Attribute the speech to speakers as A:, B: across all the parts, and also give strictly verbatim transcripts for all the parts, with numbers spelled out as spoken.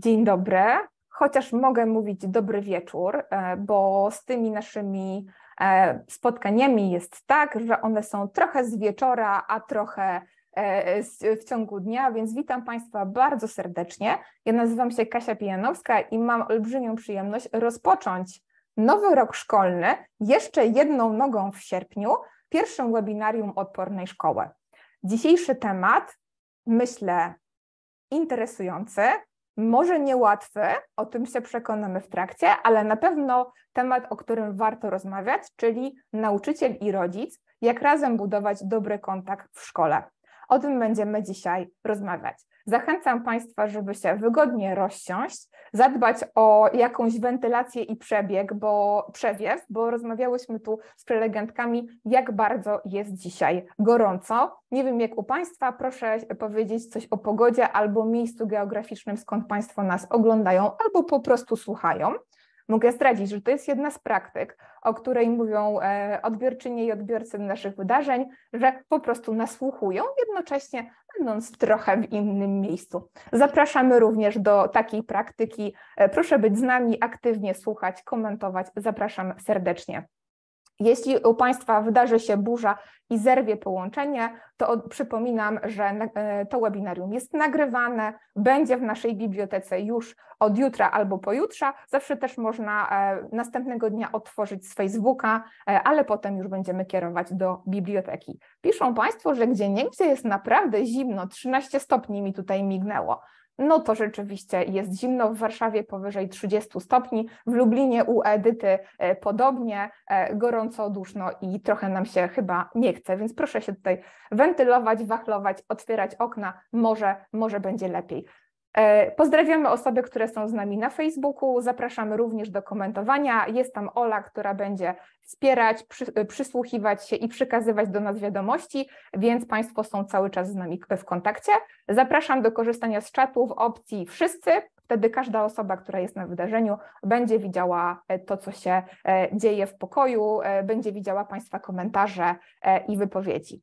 A: Dzień dobry, chociaż mogę mówić dobry wieczór, bo z tymi naszymi spotkaniami jest tak, że one są trochę z wieczora, a trochę w ciągu dnia, więc witam Państwa bardzo serdecznie. Ja nazywam się Kasia Pijanowska i mam olbrzymią przyjemność rozpocząć nowy rok szkolny jeszcze jedną nogą w sierpniu, pierwszym webinarium Odpornej Szkoły. Dzisiejszy temat, myślę, interesujący, może niełatwy, o tym się przekonamy w trakcie, ale na pewno temat, o którym warto rozmawiać, czyli nauczyciel i rodzic, jak razem budować dobry kontakt w szkole. O tym będziemy dzisiaj rozmawiać. Zachęcam Państwa, żeby się wygodnie rozsiąść, zadbać o jakąś wentylację i przebieg, bo przewiew, bo rozmawiałyśmy tu z prelegentkami, jak bardzo jest dzisiaj gorąco. Nie wiem jak u Państwa, proszę powiedzieć coś o pogodzie albo miejscu geograficznym, skąd Państwo nas oglądają albo po prostu słuchają. Mogę zdradzić, że to jest jedna z praktyk, o której mówią odbiorczynie i odbiorcy naszych wydarzeń, że po prostu nasłuchują, jednocześnie będąc trochę w innym miejscu. Zapraszamy również do takiej praktyki. Proszę być z nami, aktywnie słuchać, komentować. Zapraszam serdecznie. Jeśli u Państwa wydarzy się burza i zerwie połączenie, to przypominam, że to webinarium jest nagrywane, będzie w naszej bibliotece już od jutra albo pojutrze. Zawsze też można następnego dnia odtworzyć z Facebooka, ale potem już będziemy kierować do biblioteki. Piszą Państwo, że gdzieniegdzie jest naprawdę zimno, trzynaście stopni mi tutaj mignęło. No to rzeczywiście jest zimno, w Warszawie powyżej trzydziestu stopni, w Lublinie u Edyty podobnie, gorąco, duszno i trochę nam się chyba nie chce, więc proszę się tutaj wentylować, wachlować, otwierać okna, może, może będzie lepiej. Pozdrawiamy osoby, które są z nami na Facebooku, zapraszamy również do komentowania. Jest tam Ola, która będzie wspierać, przy, przysłuchiwać się i przekazywać do nas wiadomości, więc Państwo są cały czas z nami w kontakcie. Zapraszam do korzystania z czatu w opcji wszyscy, wtedy każda osoba, która jest na wydarzeniu, będzie widziała to, co się dzieje w pokoju, będzie widziała Państwa komentarze i wypowiedzi.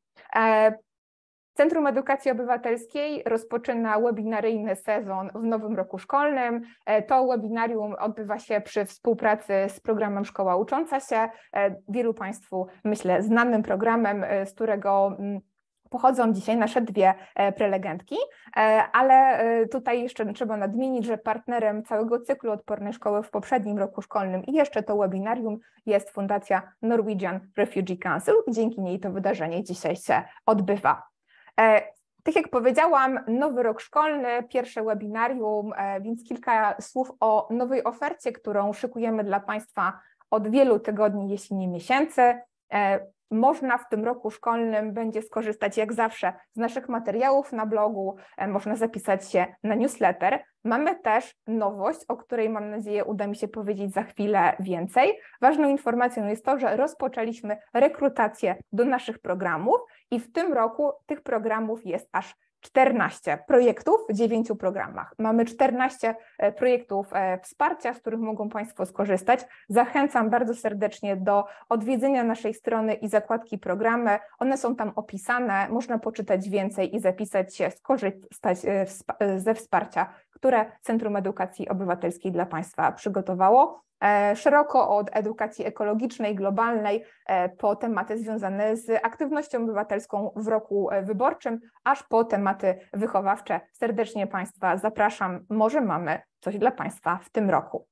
A: Centrum Edukacji Obywatelskiej rozpoczyna webinaryjny sezon w nowym roku szkolnym. To webinarium odbywa się przy współpracy z programem Szkoła Ucząca się, wielu Państwu, myślę, znanym programem, z którego pochodzą dzisiaj nasze dwie prelegentki, ale tutaj jeszcze trzeba nadmienić, że partnerem całego cyklu Odpornej Szkoły w poprzednim roku szkolnym i jeszcze to webinarium jest Fundacja Norwegian Refugee Council. Dzięki niej to wydarzenie dzisiaj się odbywa. Tak jak powiedziałam, nowy rok szkolny, pierwsze webinarium, więc kilka słów o nowej ofercie, którą szykujemy dla Państwa od wielu tygodni, jeśli nie miesięcy. Można w tym roku szkolnym będzie skorzystać jak zawsze z naszych materiałów na blogu, można zapisać się na newsletter. Mamy też nowość, o której mam nadzieję uda mi się powiedzieć za chwilę więcej. Ważną informacją jest to, że rozpoczęliśmy rekrutację do naszych programów i w tym roku tych programów jest aż czternaście projektów w dziewięciu programach. Mamy czternaście projektów wsparcia, z których mogą Państwo skorzystać. Zachęcam bardzo serdecznie do odwiedzenia naszej strony i zakładki programy. One są tam opisane, można poczytać więcej i zapisać się, skorzystać ze wsparcia, które Centrum Edukacji Obywatelskiej dla Państwa przygotowało. Szeroko od edukacji ekologicznej, globalnej, po tematy związane z aktywnością obywatelską w roku wyborczym, aż po tematy wychowawcze. Serdecznie Państwa zapraszam, może mamy coś dla Państwa w tym roku.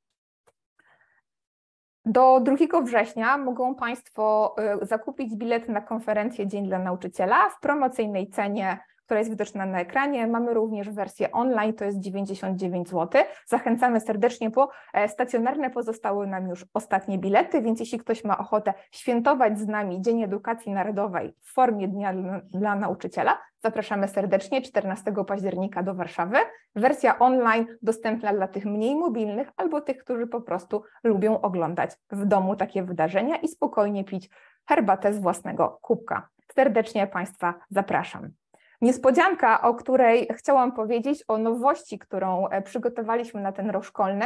A: Do drugiego września mogą Państwo zakupić bilet na konferencję Dzień dla Nauczyciela w promocyjnej cenie, która jest widoczna na ekranie. Mamy również wersję online, to jest dziewięćdziesiąt dziewięć złotych. Zachęcamy serdecznie, bo stacjonarne pozostały nam już ostatnie bilety, więc jeśli ktoś ma ochotę świętować z nami Dzień Edukacji Narodowej w formie Dnia dla Nauczyciela, zapraszamy serdecznie czternastego października do Warszawy. Wersja online dostępna dla tych mniej mobilnych albo tych, którzy po prostu lubią oglądać w domu takie wydarzenia i spokojnie pić herbatę z własnego kubka. Serdecznie Państwa zapraszam. Niespodzianka, o której chciałam powiedzieć, o nowości, którą przygotowaliśmy na ten rok szkolny,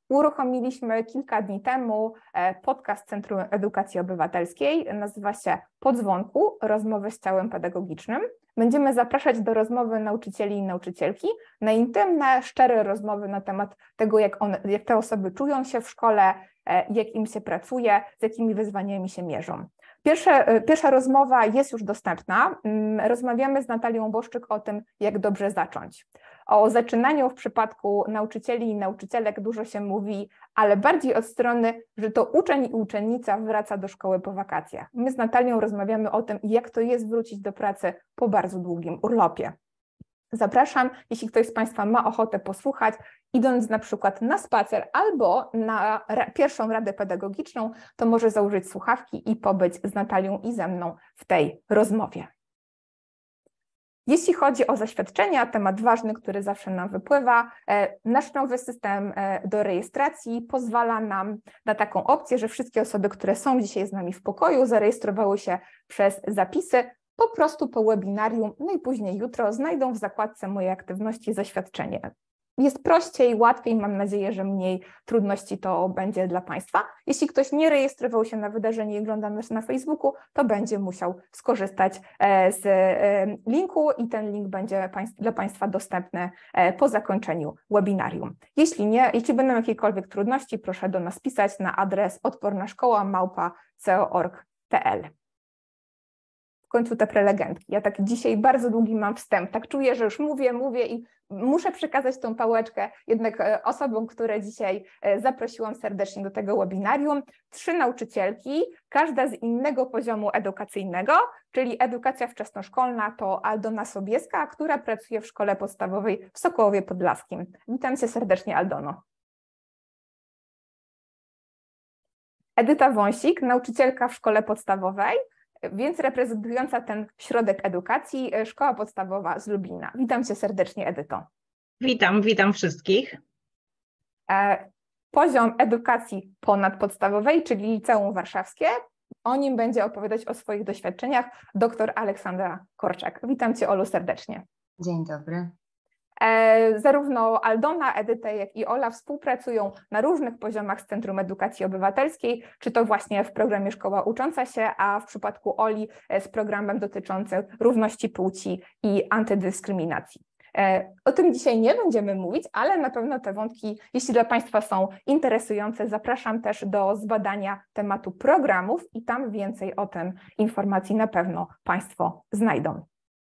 A: uruchomiliśmy kilka dni temu podcast Centrum Edukacji Obywatelskiej, nazywa się Po dzwonku, rozmowy z ciałem pedagogicznym. Będziemy zapraszać do rozmowy nauczycieli i nauczycielki, na intymne, szczere rozmowy na temat tego, jak, one, jak te osoby czują się w szkole, jak im się pracuje, z jakimi wyzwaniami się mierzą. Pierwsza, pierwsza rozmowa jest już dostępna. Rozmawiamy z Natalią Boszczyk o tym, jak dobrze zacząć. O zaczynaniu w przypadku nauczycieli i nauczycielek dużo się mówi, ale bardziej od strony, że to uczeń i uczennica wraca do szkoły po wakacjach. My z Natalią rozmawiamy o tym, jak to jest wrócić do pracy po bardzo długim urlopie. Zapraszam, jeśli ktoś z Państwa ma ochotę posłuchać, idąc na przykład na spacer albo na pierwszą radę pedagogiczną, to może założyć słuchawki i pobyć z Natalią i ze mną w tej rozmowie. Jeśli chodzi o zaświadczenia, temat ważny, który zawsze nam wypływa, nasz nowy system do rejestracji pozwala nam na taką opcję, że wszystkie osoby, które są dzisiaj z nami w pokoju, zarejestrowały się przez zapisy, po prostu po webinarium, najpóźniej jutro znajdą w zakładce Moje aktywności zaświadczenie. Jest prościej, łatwiej, mam nadzieję, że mniej trudności to będzie dla Państwa. Jeśli ktoś nie rejestrował się na wydarzenie i ogląda nas na Facebooku, to będzie musiał skorzystać z linku i ten link będzie dla Państwa dostępny po zakończeniu webinarium. Jeśli nie, jeśli będą jakiekolwiek trudności, proszę do nas pisać na adres odpornaszkoła małpa c o kropka org kropka p l. W końcu te prelegentki. Ja tak dzisiaj bardzo długi mam wstęp, tak czuję, że już mówię, mówię i muszę przekazać tą pałeczkę jednak osobom, które dzisiaj zaprosiłam serdecznie do tego webinarium. Trzy nauczycielki, każda z innego poziomu edukacyjnego, czyli edukacja wczesnoszkolna to Aldona Sobieska, która pracuje w szkole podstawowej w Sokołowie Podlaskim. Witam Cię serdecznie, Aldono. Edyta Wąsik, nauczycielka w szkole podstawowej, więc reprezentująca ten środek edukacji, Szkoła Podstawowa z Lublina. Witam Cię serdecznie, Edyto.
B: Witam, witam wszystkich.
A: Poziom edukacji ponadpodstawowej, czyli Liceum Warszawskie, o nim będzie opowiadać o swoich doświadczeniach dr Aleksandra Korczak. Witam Cię, Olu, serdecznie.
C: Dzień dobry.
A: Zarówno Aldona, Edyta, jak i Ola współpracują na różnych poziomach z Centrum Edukacji Obywatelskiej, czy to właśnie w programie Szkoła Ucząca się, a w przypadku Oli z programem dotyczącym równości płci i antydyskryminacji. O tym dzisiaj nie będziemy mówić, ale na pewno te wątki, jeśli dla Państwa są interesujące, zapraszam też do zbadania tematu programów i tam więcej o tym informacji na pewno Państwo znajdą.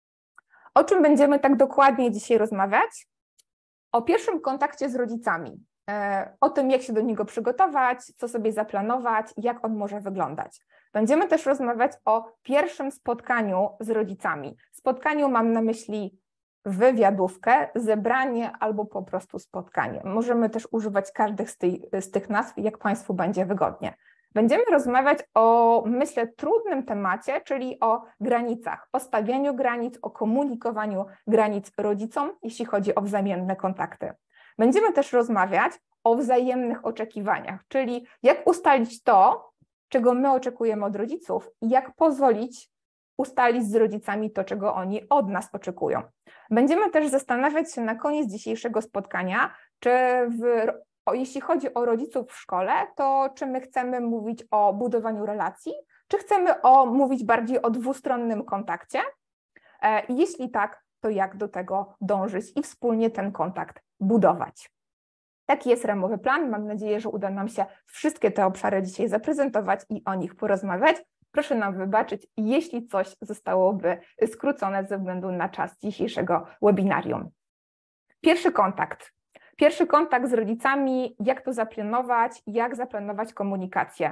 A: O czym będziemy tak dokładnie dzisiaj rozmawiać? O pierwszym kontakcie z rodzicami, o tym, jak się do niego przygotować, co sobie zaplanować, jak on może wyglądać. Będziemy też rozmawiać o pierwszym spotkaniu z rodzicami. Spotkaniu mam na myśli wywiadówkę, zebranie albo po prostu spotkanie. Możemy też używać każdych z, tej, z tych nazw, jak Państwu będzie wygodnie. Będziemy rozmawiać o, myślę, trudnym temacie, czyli o granicach, o stawianiu granic, o komunikowaniu granic rodzicom, jeśli chodzi o wzajemne kontakty. Będziemy też rozmawiać o wzajemnych oczekiwaniach, czyli jak ustalić to, czego my oczekujemy od rodziców i jak pozwolić ustalić z rodzicami to, czego oni od nas oczekują. Będziemy też zastanawiać się na koniec dzisiejszego spotkania, czy w O, jeśli chodzi o rodziców w szkole, to czy my chcemy mówić o budowaniu relacji, czy chcemy o, mówić bardziej o dwustronnym kontakcie? E, jeśli tak, to jak do tego dążyć i wspólnie ten kontakt budować? Taki jest ramowy plan. Mam nadzieję, że uda nam się wszystkie te obszary dzisiaj zaprezentować i o nich porozmawiać. Proszę nam wybaczyć, jeśli coś zostałoby skrócone ze względu na czas dzisiejszego webinarium. Pierwszy kontakt. Pierwszy kontakt z rodzicami, jak to zaplanować, jak zaplanować komunikację.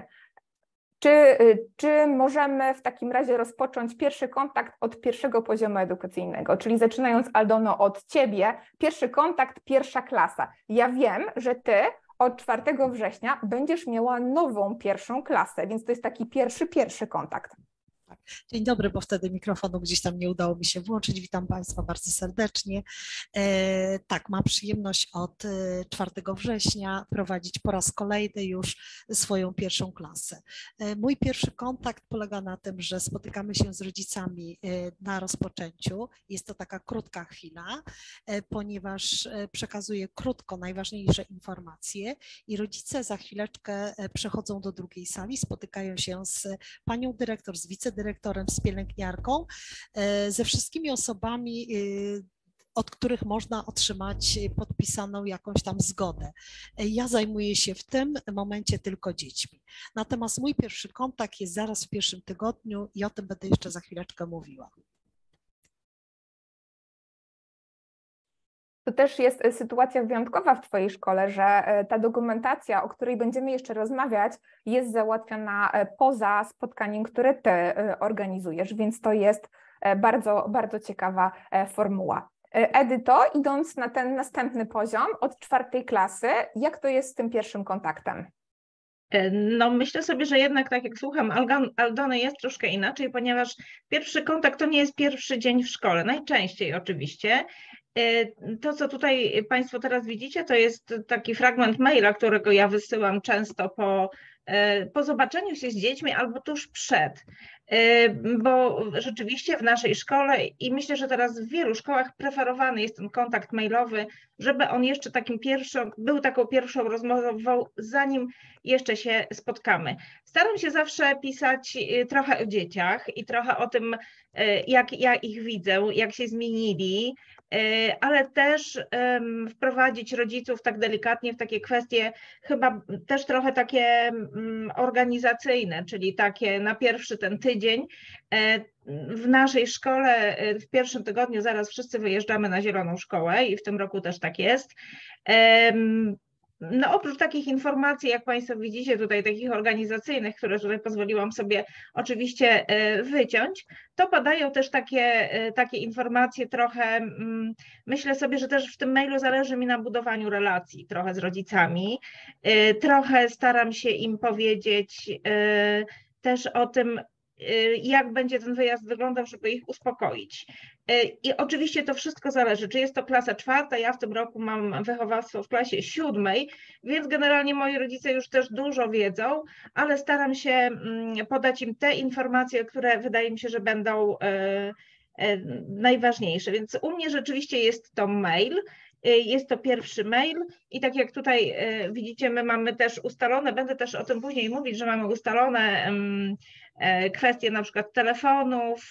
A: Czy, czy możemy w takim razie rozpocząć pierwszy kontakt od pierwszego poziomu edukacyjnego, czyli zaczynając, Aldono, od Ciebie, pierwszy kontakt, pierwsza klasa. Ja wiem, że Ty od czwartego września będziesz miała nową pierwszą klasę, więc to jest taki pierwszy, pierwszy kontakt.
C: Tak. Dzień dobry, bo wtedy mikrofonu gdzieś tam nie udało mi się włączyć. Witam Państwa bardzo serdecznie. E, tak, mam przyjemność od czwartego września prowadzić po raz kolejny już swoją pierwszą klasę. E, mój pierwszy kontakt polega na tym, że spotykamy się z rodzicami na rozpoczęciu. Jest to taka krótka chwila, e, ponieważ przekazuję krótko najważniejsze informacje i rodzice za chwileczkę przechodzą do drugiej sali, spotykają się z panią dyrektor, z wicedyrektorem, dyrektorem, z pielęgniarką, ze wszystkimi osobami, od których można otrzymać podpisaną jakąś tam zgodę. Ja zajmuję się w tym momencie tylko dziećmi. Natomiast mój pierwszy kontakt jest zaraz w pierwszym tygodniu i o tym będę jeszcze za chwileczkę mówiła.
A: To też jest sytuacja wyjątkowa w Twojej szkole, że ta dokumentacja, o której będziemy jeszcze rozmawiać, jest załatwiona poza spotkaniem, które Ty organizujesz, więc to jest bardzo, bardzo ciekawa formuła. Edyto, idąc na ten następny poziom od czwartej klasy, jak to jest z tym pierwszym kontaktem?
B: No myślę sobie, że jednak tak jak słucham Aldony jest troszkę inaczej, ponieważ pierwszy kontakt to nie jest pierwszy dzień w szkole, najczęściej oczywiście. To, co tutaj Państwo teraz widzicie, to jest taki fragment maila, którego ja wysyłam często po, po zobaczeniu się z dziećmi albo tuż przed, bo rzeczywiście w naszej szkole i myślę, że teraz w wielu szkołach preferowany jest ten kontakt mailowy, żeby on jeszcze takim pierwszą, był taką pierwszą rozmową, zanim jeszcze się spotkamy. Staram się zawsze pisać trochę o dzieciach i trochę o tym, jak ja ich widzę, jak się zmienili, ale też um, wprowadzić rodziców tak delikatnie w takie kwestie chyba też trochę takie um, organizacyjne, czyli takie na pierwszy ten tydzień. W naszej szkole w pierwszym tygodniu zaraz wszyscy wyjeżdżamy na zieloną szkołę i w tym roku też tak jest. Um, No oprócz takich informacji, jak Państwo widzicie tutaj, takich organizacyjnych, które tutaj pozwoliłam sobie oczywiście wyciąć, to padają też takie, takie informacje trochę, myślę sobie, że też w tym mailu zależy mi na budowaniu relacji trochę z rodzicami, trochę staram się im powiedzieć też o tym, jak będzie ten wyjazd wyglądał, żeby ich uspokoić. I oczywiście to wszystko zależy, czy jest to klasa czwarta, ja w tym roku mam wychowawstwo w klasie siódmej, więc generalnie moi rodzice już też dużo wiedzą, ale staram się podać im te informacje, które wydaje mi się, że będą najważniejsze. Więc u mnie rzeczywiście jest to mail, jest to pierwszy mail i tak jak tutaj widzicie, my mamy też ustalone, będę też o tym później mówić, że mamy ustalone kwestie na przykład telefonów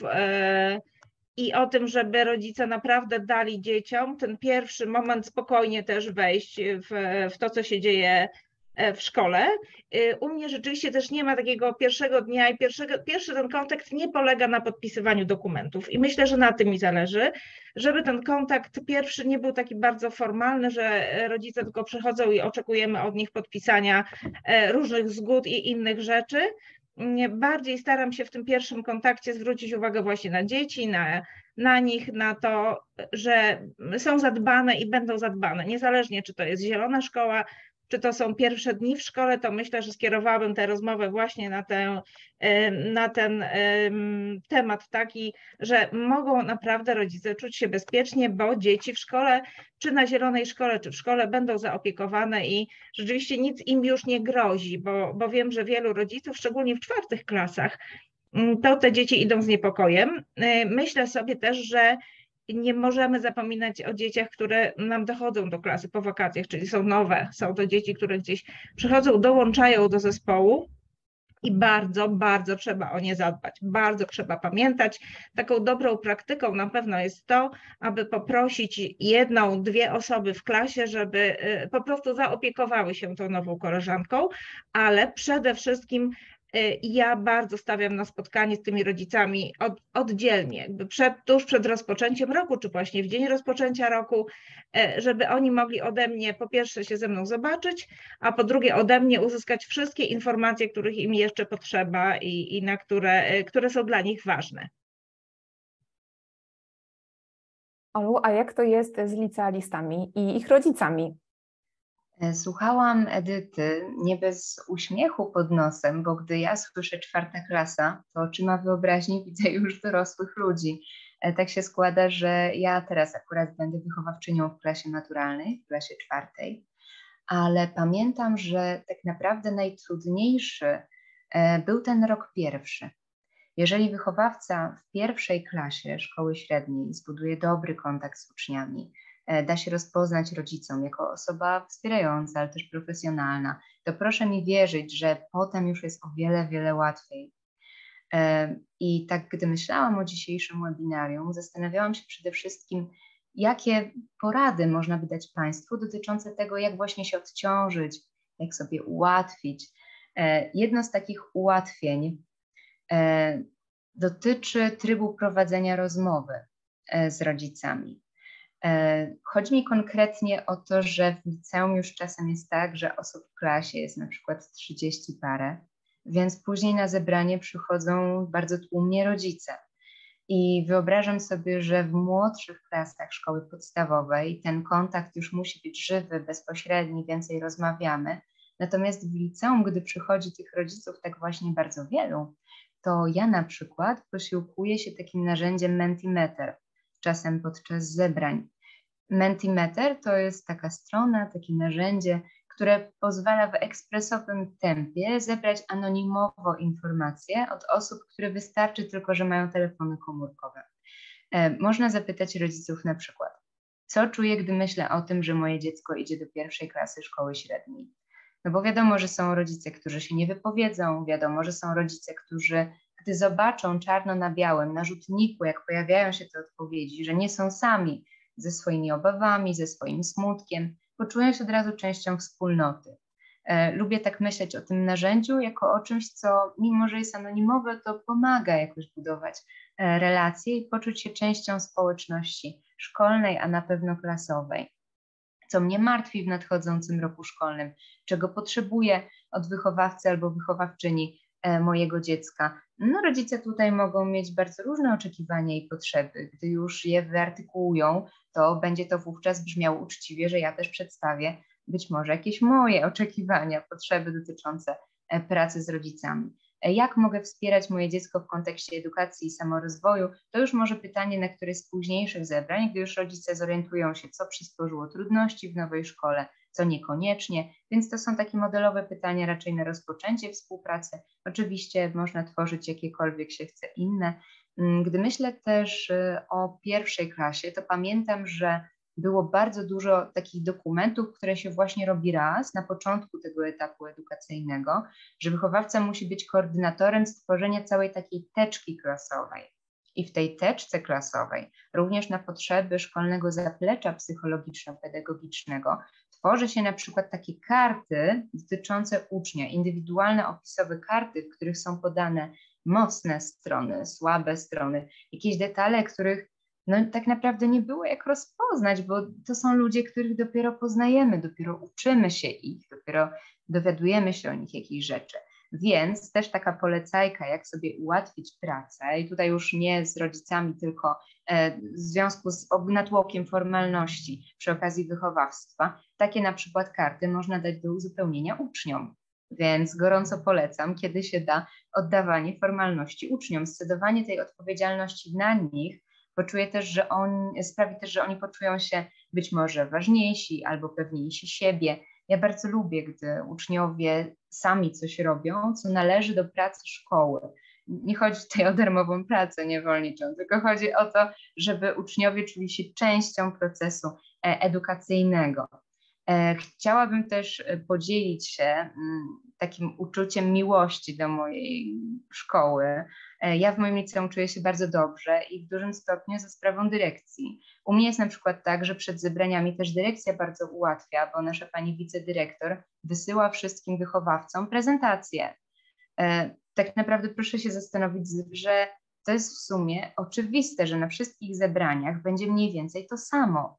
B: i o tym, żeby rodzice naprawdę dali dzieciom ten pierwszy moment spokojnie też wejść w, w to, co się dzieje w szkole. U mnie rzeczywiście też nie ma takiego pierwszego dnia i pierwszego, pierwszy ten kontakt nie polega na podpisywaniu dokumentów i myślę, że na tym mi zależy, żeby ten kontakt pierwszy nie był taki bardzo formalny, że rodzice tylko przychodzą i oczekujemy od nich podpisania różnych zgód i innych rzeczy. Bardziej staram się w tym pierwszym kontakcie zwrócić uwagę właśnie na dzieci, na, na nich, na to, że są zadbane i będą zadbane, niezależnie czy to jest zielona szkoła, czy to są pierwsze dni w szkole, to myślę, że skierowałabym tę rozmowę właśnie na, tę, na ten temat taki, że mogą naprawdę rodzice czuć się bezpiecznie, bo dzieci w szkole, czy na zielonej szkole, czy w szkole będą zaopiekowane i rzeczywiście nic im już nie grozi, bo, bo wiem, że wielu rodziców, szczególnie w czwartych klasach, to te dzieci idą z niepokojem. Myślę sobie też, że nie możemy zapominać o dzieciach, które nam dochodzą do klasy po wakacjach, czyli są nowe, są to dzieci, które gdzieś przychodzą, dołączają do zespołu i bardzo, bardzo trzeba o nie zadbać, bardzo trzeba pamiętać. Taką dobrą praktyką na pewno jest to, aby poprosić jedną, dwie osoby w klasie, żeby po prostu zaopiekowały się tą nową koleżanką, ale przede wszystkim ja bardzo stawiam na spotkanie z tymi rodzicami od, oddzielnie, jakby przed, tuż przed rozpoczęciem roku, czy właśnie w dzień rozpoczęcia roku, żeby oni mogli ode mnie po pierwsze się ze mną zobaczyć, a po drugie ode mnie uzyskać wszystkie informacje, których im jeszcze potrzeba i, i na które, które są dla nich ważne.
A: Olu, a jak to jest z licealistami i ich rodzicami?
D: Słuchałam Edyty nie bez uśmiechu pod nosem, bo gdy ja słyszę czwarta klasa, to oczyma wyobraźni widzę już dorosłych ludzi. Tak się składa, że ja teraz akurat będę wychowawczynią w klasie maturalnej, w klasie czwartej, ale pamiętam, że tak naprawdę najtrudniejszy był ten rok pierwszy. Jeżeli wychowawca w pierwszej klasie szkoły średniej zbuduje dobry kontakt z uczniami, da się rozpoznać rodzicom jako osoba wspierająca, ale też profesjonalna, to proszę mi wierzyć, że potem już jest o wiele, wiele łatwiej. I tak, gdy myślałam o dzisiejszym webinarium, zastanawiałam się przede wszystkim, jakie porady można by dać Państwu dotyczące tego, jak właśnie się odciążyć, jak sobie ułatwić. Jedno z takich ułatwień dotyczy trybu prowadzenia rozmowy z rodzicami. Chodzi mi konkretnie o to, że w liceum już czasem jest tak, że osób w klasie jest na przykład trzydzieści parę, więc później na zebranie przychodzą bardzo tłumnie rodzice. I wyobrażam sobie, że w młodszych klasach szkoły podstawowej ten kontakt już musi być żywy, bezpośredni, więcej rozmawiamy. Natomiast w liceum, gdy przychodzi tych rodziców tak właśnie bardzo wielu, to ja na przykład posiłkuję się takim narzędziem Mentimeter, czasem podczas zebrań. Mentimeter to jest taka strona, takie narzędzie, które pozwala w ekspresowym tempie zebrać anonimowo informacje od osób, które wystarczy tylko, że mają telefony komórkowe. E, można zapytać rodziców na przykład, co czuję, gdy myślę o tym, że moje dziecko idzie do pierwszej klasy szkoły średniej. No bo wiadomo, że są rodzice, którzy się nie wypowiedzą, wiadomo, że są rodzice, którzy gdy zobaczą czarno na białym, na rzutniku, jak pojawiają się te odpowiedzi, że nie są sami ze swoimi obawami, ze swoim smutkiem, poczują się od razu częścią wspólnoty. E, lubię tak myśleć o tym narzędziu jako o czymś, co mimo, że jest anonimowe, to pomaga jakoś budować e, relacje i poczuć się częścią społeczności szkolnej, a na pewno klasowej. Co mnie martwi w nadchodzącym roku szkolnym, czego potrzebuję od wychowawcy albo wychowawczyni e, mojego dziecka. No, rodzice tutaj mogą mieć bardzo różne oczekiwania i potrzeby. Gdy już je wyartykułują, to będzie to wówczas brzmiało uczciwie, że ja też przedstawię być może jakieś moje oczekiwania, potrzeby dotyczące e, pracy z rodzicami. E, jak mogę wspierać moje dziecko w kontekście edukacji i samorozwoju? To już może pytanie na któreś z późniejszych zebrań, gdy już rodzice zorientują się, co przysporzyło trudności w nowej szkole, co niekoniecznie, więc to są takie modelowe pytania raczej na rozpoczęcie współpracy. Oczywiście można tworzyć jakiekolwiek się chce inne. Gdy myślę też o pierwszej klasie, to pamiętam, że było bardzo dużo takich dokumentów, które się właśnie robi raz na początku tego etapu edukacyjnego, że wychowawca musi być koordynatorem stworzenia całej takiej teczki klasowej. I w tej teczce klasowej, również na potrzeby szkolnego zaplecza psychologiczno-pedagogicznego, tworzy się na przykład takie karty dotyczące ucznia, indywidualne opisowe karty, w których są podane mocne strony, słabe strony, jakieś detale, których no tak naprawdę nie było jak rozpoznać, bo to są ludzie, których dopiero poznajemy, dopiero uczymy się ich, dopiero dowiadujemy się o nich jakichś rzeczy. Więc też taka polecajka, jak sobie ułatwić pracę i tutaj już nie z rodzicami, tylko e, w związku z natłokiem formalności przy okazji wychowawstwa, takie na przykład karty można dać do uzupełnienia uczniom. Więc gorąco polecam, kiedy się da, oddawanie formalności uczniom, scedowanie tej odpowiedzialności na nich, poczuję też, że on, sprawi też, że oni poczują się być może ważniejsi albo pewniejsi siebie. Ja bardzo lubię, gdy uczniowie sami coś robią, co należy do pracy szkoły. Nie chodzi tutaj o darmową pracę niewolniczą, tylko chodzi o to, żeby uczniowie czuli się częścią procesu edukacyjnego. Chciałabym też podzielić się takim uczuciem miłości do mojej szkoły. Ja w moim liceum czuję się bardzo dobrze i w dużym stopniu za sprawą dyrekcji. U mnie jest na przykład tak, że przed zebraniami też dyrekcja bardzo ułatwia, bo nasza pani wicedyrektor wysyła wszystkim wychowawcom prezentację. Tak naprawdę proszę się zastanowić, że to jest w sumie oczywiste, że na wszystkich zebraniach będzie mniej więcej to samo.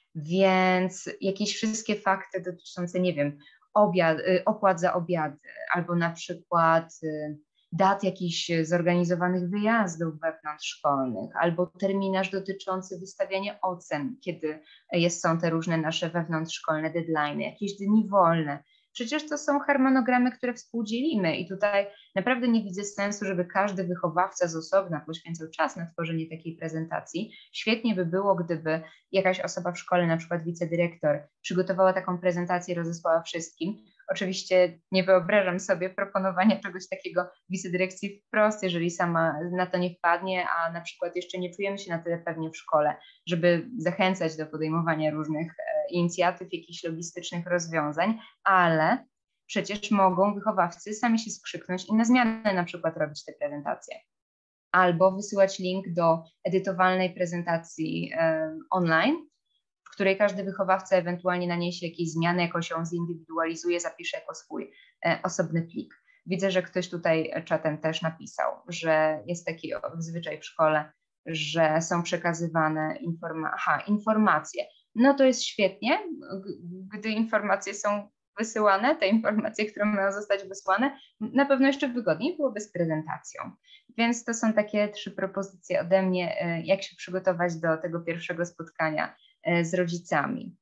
D: Więc jakieś wszystkie fakty dotyczące, nie wiem, obiad, opłat za obiady, albo na przykład dat jakichś zorganizowanych wyjazdów wewnątrzszkolnych, albo terminarz dotyczący wystawiania ocen, kiedy jest, są te różne nasze wewnątrzszkolne deadline'y, jakieś dni wolne. Przecież to są harmonogramy, które współdzielimy i tutaj naprawdę nie widzę sensu, żeby każdy wychowawca z osobna poświęcał czas na tworzenie takiej prezentacji. Świetnie by było, gdyby jakaś osoba w szkole, na przykład wicedyrektor, przygotowała taką prezentację i rozesłała wszystkim. Oczywiście nie wyobrażam sobie proponowania czegoś takiego wicedyrekcji wprost, jeżeli sama na to nie wpadnie, a na przykład jeszcze nie czujemy się na tyle pewnie w szkole, żeby zachęcać do podejmowania różnych inicjatyw, jakichś logistycznych rozwiązań, ale przecież mogą wychowawcy sami się skrzyknąć i na zmianę na przykład robić te prezentacje. Albo wysyłać link do edytowalnej prezentacji e, online, w której każdy wychowawca ewentualnie naniesie jakieś zmiany, jakoś ją zindywidualizuje, zapisze jako swój e, osobny plik. Widzę, że ktoś tutaj czatem też napisał, że jest taki zwyczaj w szkole, że są przekazywane informa- Aha, informacje. No to jest świetnie, gdy informacje są wysyłane, te informacje, które mają zostać wysłane, na pewno jeszcze wygodniej byłoby z prezentacją. Więc to są takie trzy propozycje ode mnie, jak się przygotować do tego pierwszego spotkania z rodzicami.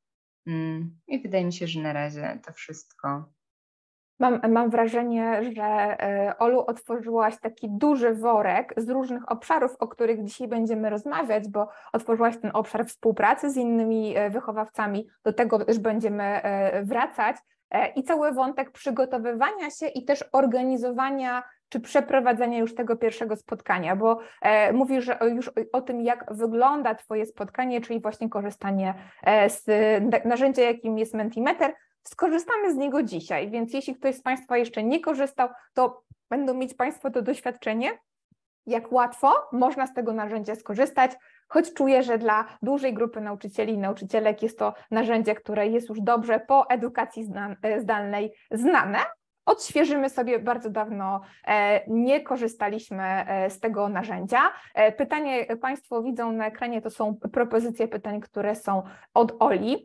D: I wydaje mi się, że na razie to wszystko.
A: Mam, mam wrażenie, że Olu, otworzyłaś taki duży worek z różnych obszarów, o których dzisiaj będziemy rozmawiać, bo otworzyłaś ten obszar współpracy z innymi wychowawcami, do tego też będziemy wracać i cały wątek przygotowywania się i też organizowania czy przeprowadzenia już tego pierwszego spotkania, bo e, mówisz że już o, o tym, jak wygląda Twoje spotkanie, czyli właśnie korzystanie z narzędzia, jakim jest Mentimeter. Skorzystamy z niego dzisiaj, więc jeśli ktoś z Państwa jeszcze nie korzystał, to będą mieć Państwo to doświadczenie, jak łatwo można z tego narzędzia skorzystać, choć czuję, że dla dużej grupy nauczycieli i nauczycielek jest to narzędzie, które jest już dobrze po edukacji zdalnej znane. Odświeżymy sobie, bardzo dawno nie korzystaliśmy z tego narzędzia. Pytanie Państwo widzą na ekranie, to są propozycje pytań, które są od Oli.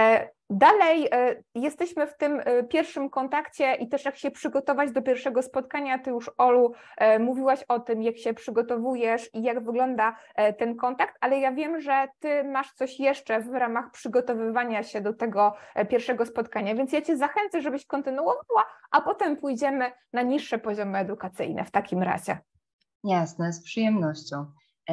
A: Dalej jesteśmy w tym pierwszym kontakcie i też jak się przygotować do pierwszego spotkania, Ty już, Olu, mówiłaś o tym, jak się przygotowujesz i jak wygląda ten kontakt, ale ja wiem, że Ty masz coś jeszcze w ramach przygotowywania się do tego pierwszego spotkania, więc ja Cię zachęcę, żebyś kontynuowała, a potem pójdziemy na niższe poziomy edukacyjne w takim razie.
D: Jasne, z przyjemnością.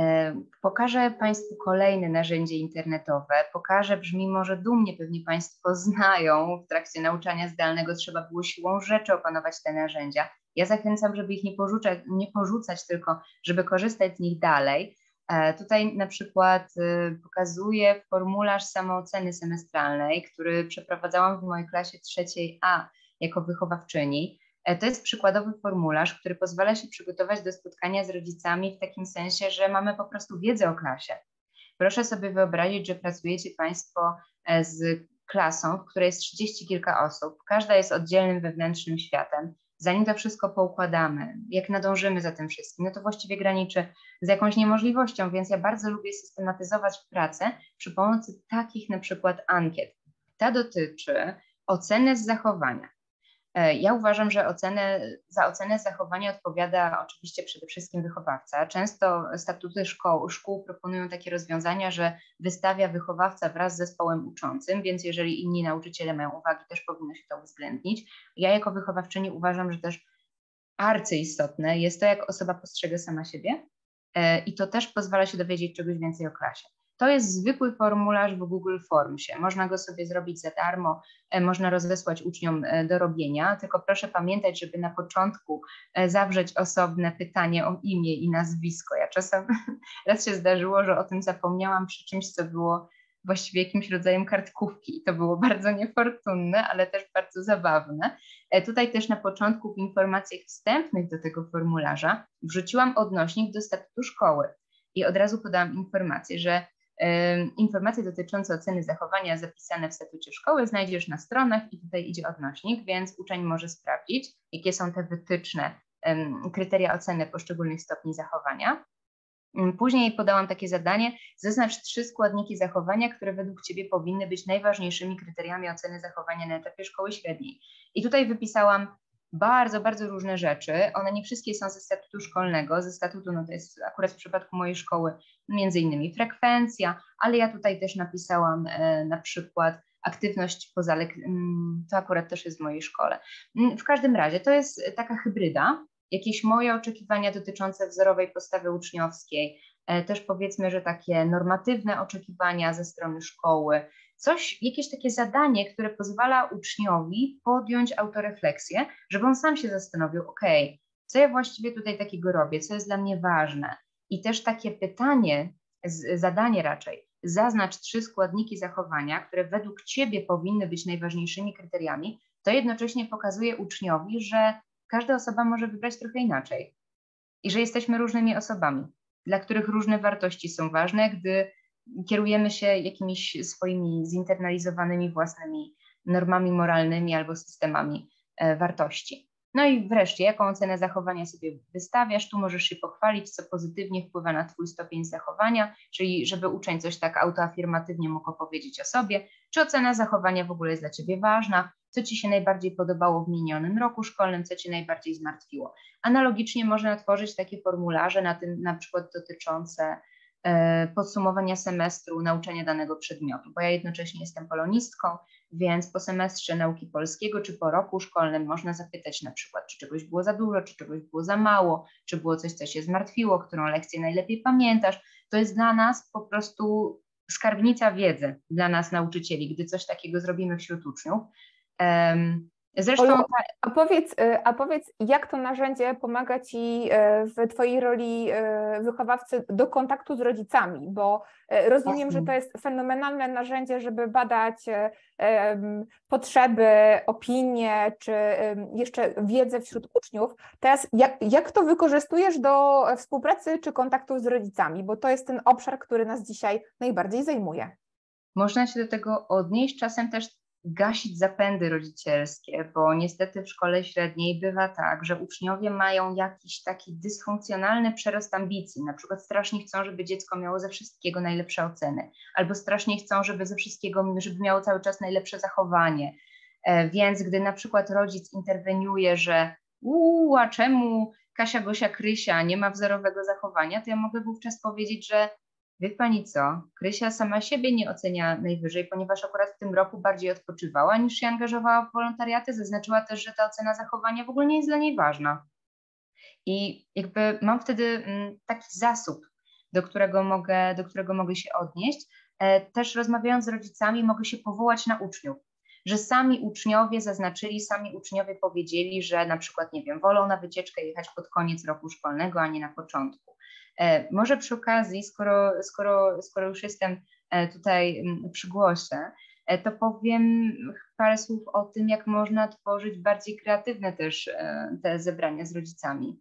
D: Pokażę Państwu kolejne narzędzie internetowe. Pokażę, brzmi może dumnie, pewnie Państwo znają, w trakcie nauczania zdalnego trzeba było siłą rzeczy opanować te narzędzia. Ja zachęcam, żeby ich nie porzucać, nie porzucać, tylko żeby korzystać z nich dalej. Tutaj na przykład pokazuję formularz samooceny semestralnej, który przeprowadzałam w mojej klasie trzeciej A jako wychowawczyni. To jest przykładowy formularz, który pozwala się przygotować do spotkania z rodzicami w takim sensie, że mamy po prostu wiedzę o klasie. Proszę sobie wyobrazić, że pracujecie Państwo z klasą, w której jest trzydzieści kilka osób. Każda jest oddzielnym wewnętrznym światem. Zanim to wszystko poukładamy, jak nadążymy za tym wszystkim, no to właściwie graniczy z jakąś niemożliwością, więc ja bardzo lubię systematyzować pracę przy pomocy takich na przykład ankiet. Ta dotyczy oceny z zachowania. Ja uważam, że ocenę, za ocenę zachowania odpowiada oczywiście przede wszystkim wychowawca. Często statuty szkoł, szkół proponują takie rozwiązania, że wystawia wychowawca wraz z zespołem uczącym, więc jeżeli inni nauczyciele mają uwagi, też powinno się to uwzględnić. Ja jako wychowawczyni uważam, że też arcyistotne jest to, jak osoba postrzega sama siebie i to też pozwala się dowiedzieć czegoś więcej o klasie. To jest zwykły formularz w Google Formsie. Można go sobie zrobić za darmo, można rozesłać uczniom do robienia, tylko proszę pamiętać, żeby na początku zawrzeć osobne pytanie o imię i nazwisko. Ja czasem, raz się zdarzyło, że o tym zapomniałam przy czymś, co było właściwie jakimś rodzajem kartkówki i to było bardzo niefortunne, ale też bardzo zabawne. Tutaj też na początku w informacjach wstępnych do tego formularza wrzuciłam odnośnik do statutu szkoły i od razu podałam informację, że informacje dotyczące oceny zachowania zapisane w statucie szkoły znajdziesz na stronach i tutaj idzie odnośnik, więc uczeń może sprawdzić, jakie są te wytyczne, kryteria oceny poszczególnych stopni zachowania. Później podałam takie zadanie, zaznacz trzy składniki zachowania, które według Ciebie powinny być najważniejszymi kryteriami oceny zachowania na etapie szkoły średniej. I tutaj wypisałam bardzo, bardzo różne rzeczy. One nie wszystkie są ze statutu szkolnego. Ze statutu, no to jest akurat w przypadku mojej szkoły między innymi frekwencja, ale ja tutaj też napisałam e, na przykład aktywność pozalek, to akurat też jest w mojej szkole. W każdym razie to jest taka hybryda, jakieś moje oczekiwania dotyczące wzorowej postawy uczniowskiej, e, też powiedzmy, że takie normatywne oczekiwania ze strony szkoły, coś, jakieś takie zadanie, które pozwala uczniowi podjąć autorefleksję, żeby on sam się zastanowił, ok, co ja właściwie tutaj takiego robię, co jest dla mnie ważne. I też takie pytanie, z, zadanie raczej, zaznacz trzy składniki zachowania, które według Ciebie powinny być najważniejszymi kryteriami, to jednocześnie pokazuje uczniowi, że każda osoba może wybrać trochę inaczej i że jesteśmy różnymi osobami, dla których różne wartości są ważne, gdy kierujemy się jakimiś swoimi zinternalizowanymi własnymi normami moralnymi albo systemami e, wartości. No i wreszcie, jaką ocenę zachowania sobie wystawiasz? Tu możesz się pochwalić, co pozytywnie wpływa na Twój stopień zachowania, czyli żeby uczeń coś tak autoafirmatywnie mógł opowiedzieć o sobie, czy ocena zachowania w ogóle jest dla Ciebie ważna, co Ci się najbardziej podobało w minionym roku szkolnym, co Cię najbardziej zmartwiło. Analogicznie można tworzyć takie formularze, na tym na przykład dotyczące podsumowania semestru nauczania danego przedmiotu, bo ja jednocześnie jestem polonistką, więc po semestrze nauki polskiego czy po roku szkolnym można zapytać na przykład, czy czegoś było za dużo, czy czegoś było za mało, czy było coś, co się zmartwiło, którą lekcję najlepiej pamiętasz. To jest dla nas po prostu skarbnica wiedzy, dla nas nauczycieli, gdy coś takiego zrobimy wśród uczniów. Um, Zresztą,
A: Olu, a, powiedz, a powiedz, jak to narzędzie pomaga Ci w Twojej roli wychowawcy do kontaktu z rodzicami, bo rozumiem, że to jest fenomenalne narzędzie, żeby badać um, potrzeby, opinie, czy um, jeszcze wiedzę wśród uczniów. Teraz jak, jak to wykorzystujesz do współpracy czy kontaktu z rodzicami, bo to jest ten obszar, który nas dzisiaj najbardziej zajmuje.
D: Można się do tego odnieść, czasem też gasić zapędy rodzicielskie, bo niestety w szkole średniej bywa tak, że uczniowie mają jakiś taki dysfunkcjonalny przerost ambicji, na przykład strasznie chcą, żeby dziecko miało ze wszystkiego najlepsze oceny, albo strasznie chcą, żeby ze wszystkiego, żeby miało cały czas najlepsze zachowanie, e, więc gdy na przykład rodzic interweniuje, że uuu, a czemu Kasia, Gosia, Krysia nie ma wzorowego zachowania, to ja mogę wówczas powiedzieć, że wie Pani co, Krysia sama siebie nie ocenia najwyżej, ponieważ akurat w tym roku bardziej odpoczywała niż się angażowała w wolontariaty. Zaznaczyła też, że ta ocena zachowania w ogóle nie jest dla niej ważna. I jakby mam wtedy taki zasób, do którego mogę, do którego mogę się odnieść. Też rozmawiając z rodzicami mogę się powołać na uczniów, że sami uczniowie zaznaczyli, sami uczniowie powiedzieli, że na przykład, nie wiem, wolą na wycieczkę jechać pod koniec roku szkolnego, a nie na początku. Może przy okazji, skoro, skoro, skoro już jestem tutaj przy głosie, to powiem parę słów o tym, jak można tworzyć bardziej kreatywne też te zebrania z rodzicami,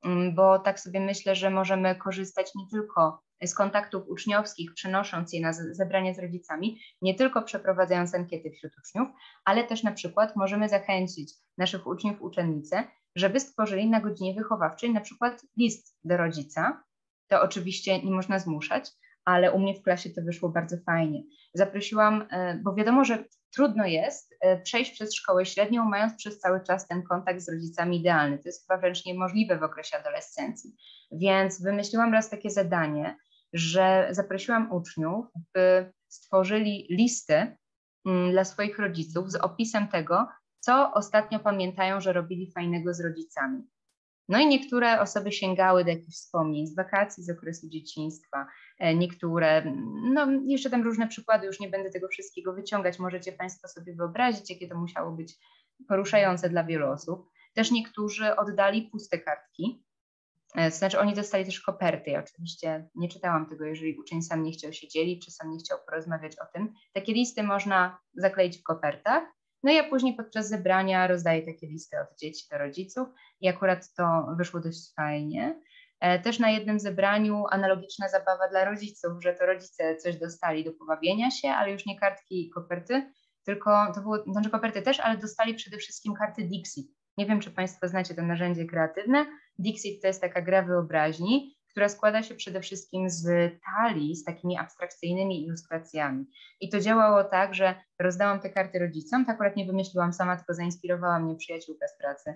D: bo tak sobie myślę, że możemy korzystać nie tylko z kontaktów uczniowskich, przenosząc je na zebrania z rodzicami, nie tylko przeprowadzając ankiety wśród uczniów, ale też na przykład możemy zachęcić naszych uczniów, uczennice, żeby stworzyli na godzinie wychowawczej na przykład list do rodzica. To oczywiście nie można zmuszać, ale u mnie w klasie to wyszło bardzo fajnie. Zaprosiłam, bo wiadomo, że trudno jest przejść przez szkołę średnią, mając przez cały czas ten kontakt z rodzicami idealny. To jest chyba wręcz niemożliwe w okresie adolescencji. Więc wymyśliłam raz takie zadanie, że zaprosiłam uczniów, by stworzyli listy dla swoich rodziców z opisem tego, co ostatnio pamiętają, że robili fajnego z rodzicami. No i niektóre osoby sięgały do jakichś wspomnień z wakacji, z okresu dzieciństwa, niektóre, no jeszcze tam różne przykłady, już nie będę tego wszystkiego wyciągać, możecie Państwo sobie wyobrazić, jakie to musiało być poruszające dla wielu osób. Też niektórzy oddali puste kartki, to znaczy oni dostali też koperty, ja oczywiście nie czytałam tego, jeżeli uczeń sam nie chciał się dzielić, czy sam nie chciał porozmawiać o tym. Takie listy można zakleić w kopertach. No i ja później podczas zebrania rozdaję takie listy od dzieci do rodziców i akurat to wyszło dość fajnie. Też na jednym zebraniu analogiczna zabawa dla rodziców, że to rodzice coś dostali do pobawienia się, ale już nie kartki i koperty, tylko to było, znaczy koperty też, ale dostali przede wszystkim karty Dixit. Nie wiem, czy Państwo znacie to narzędzie kreatywne. Dixit to jest taka gra wyobraźni, która składa się przede wszystkim z talii, z takimi abstrakcyjnymi ilustracjami. I to działało tak, że rozdałam te karty rodzicom, to akurat nie wymyśliłam sama, tylko zainspirowała mnie przyjaciółka z pracy.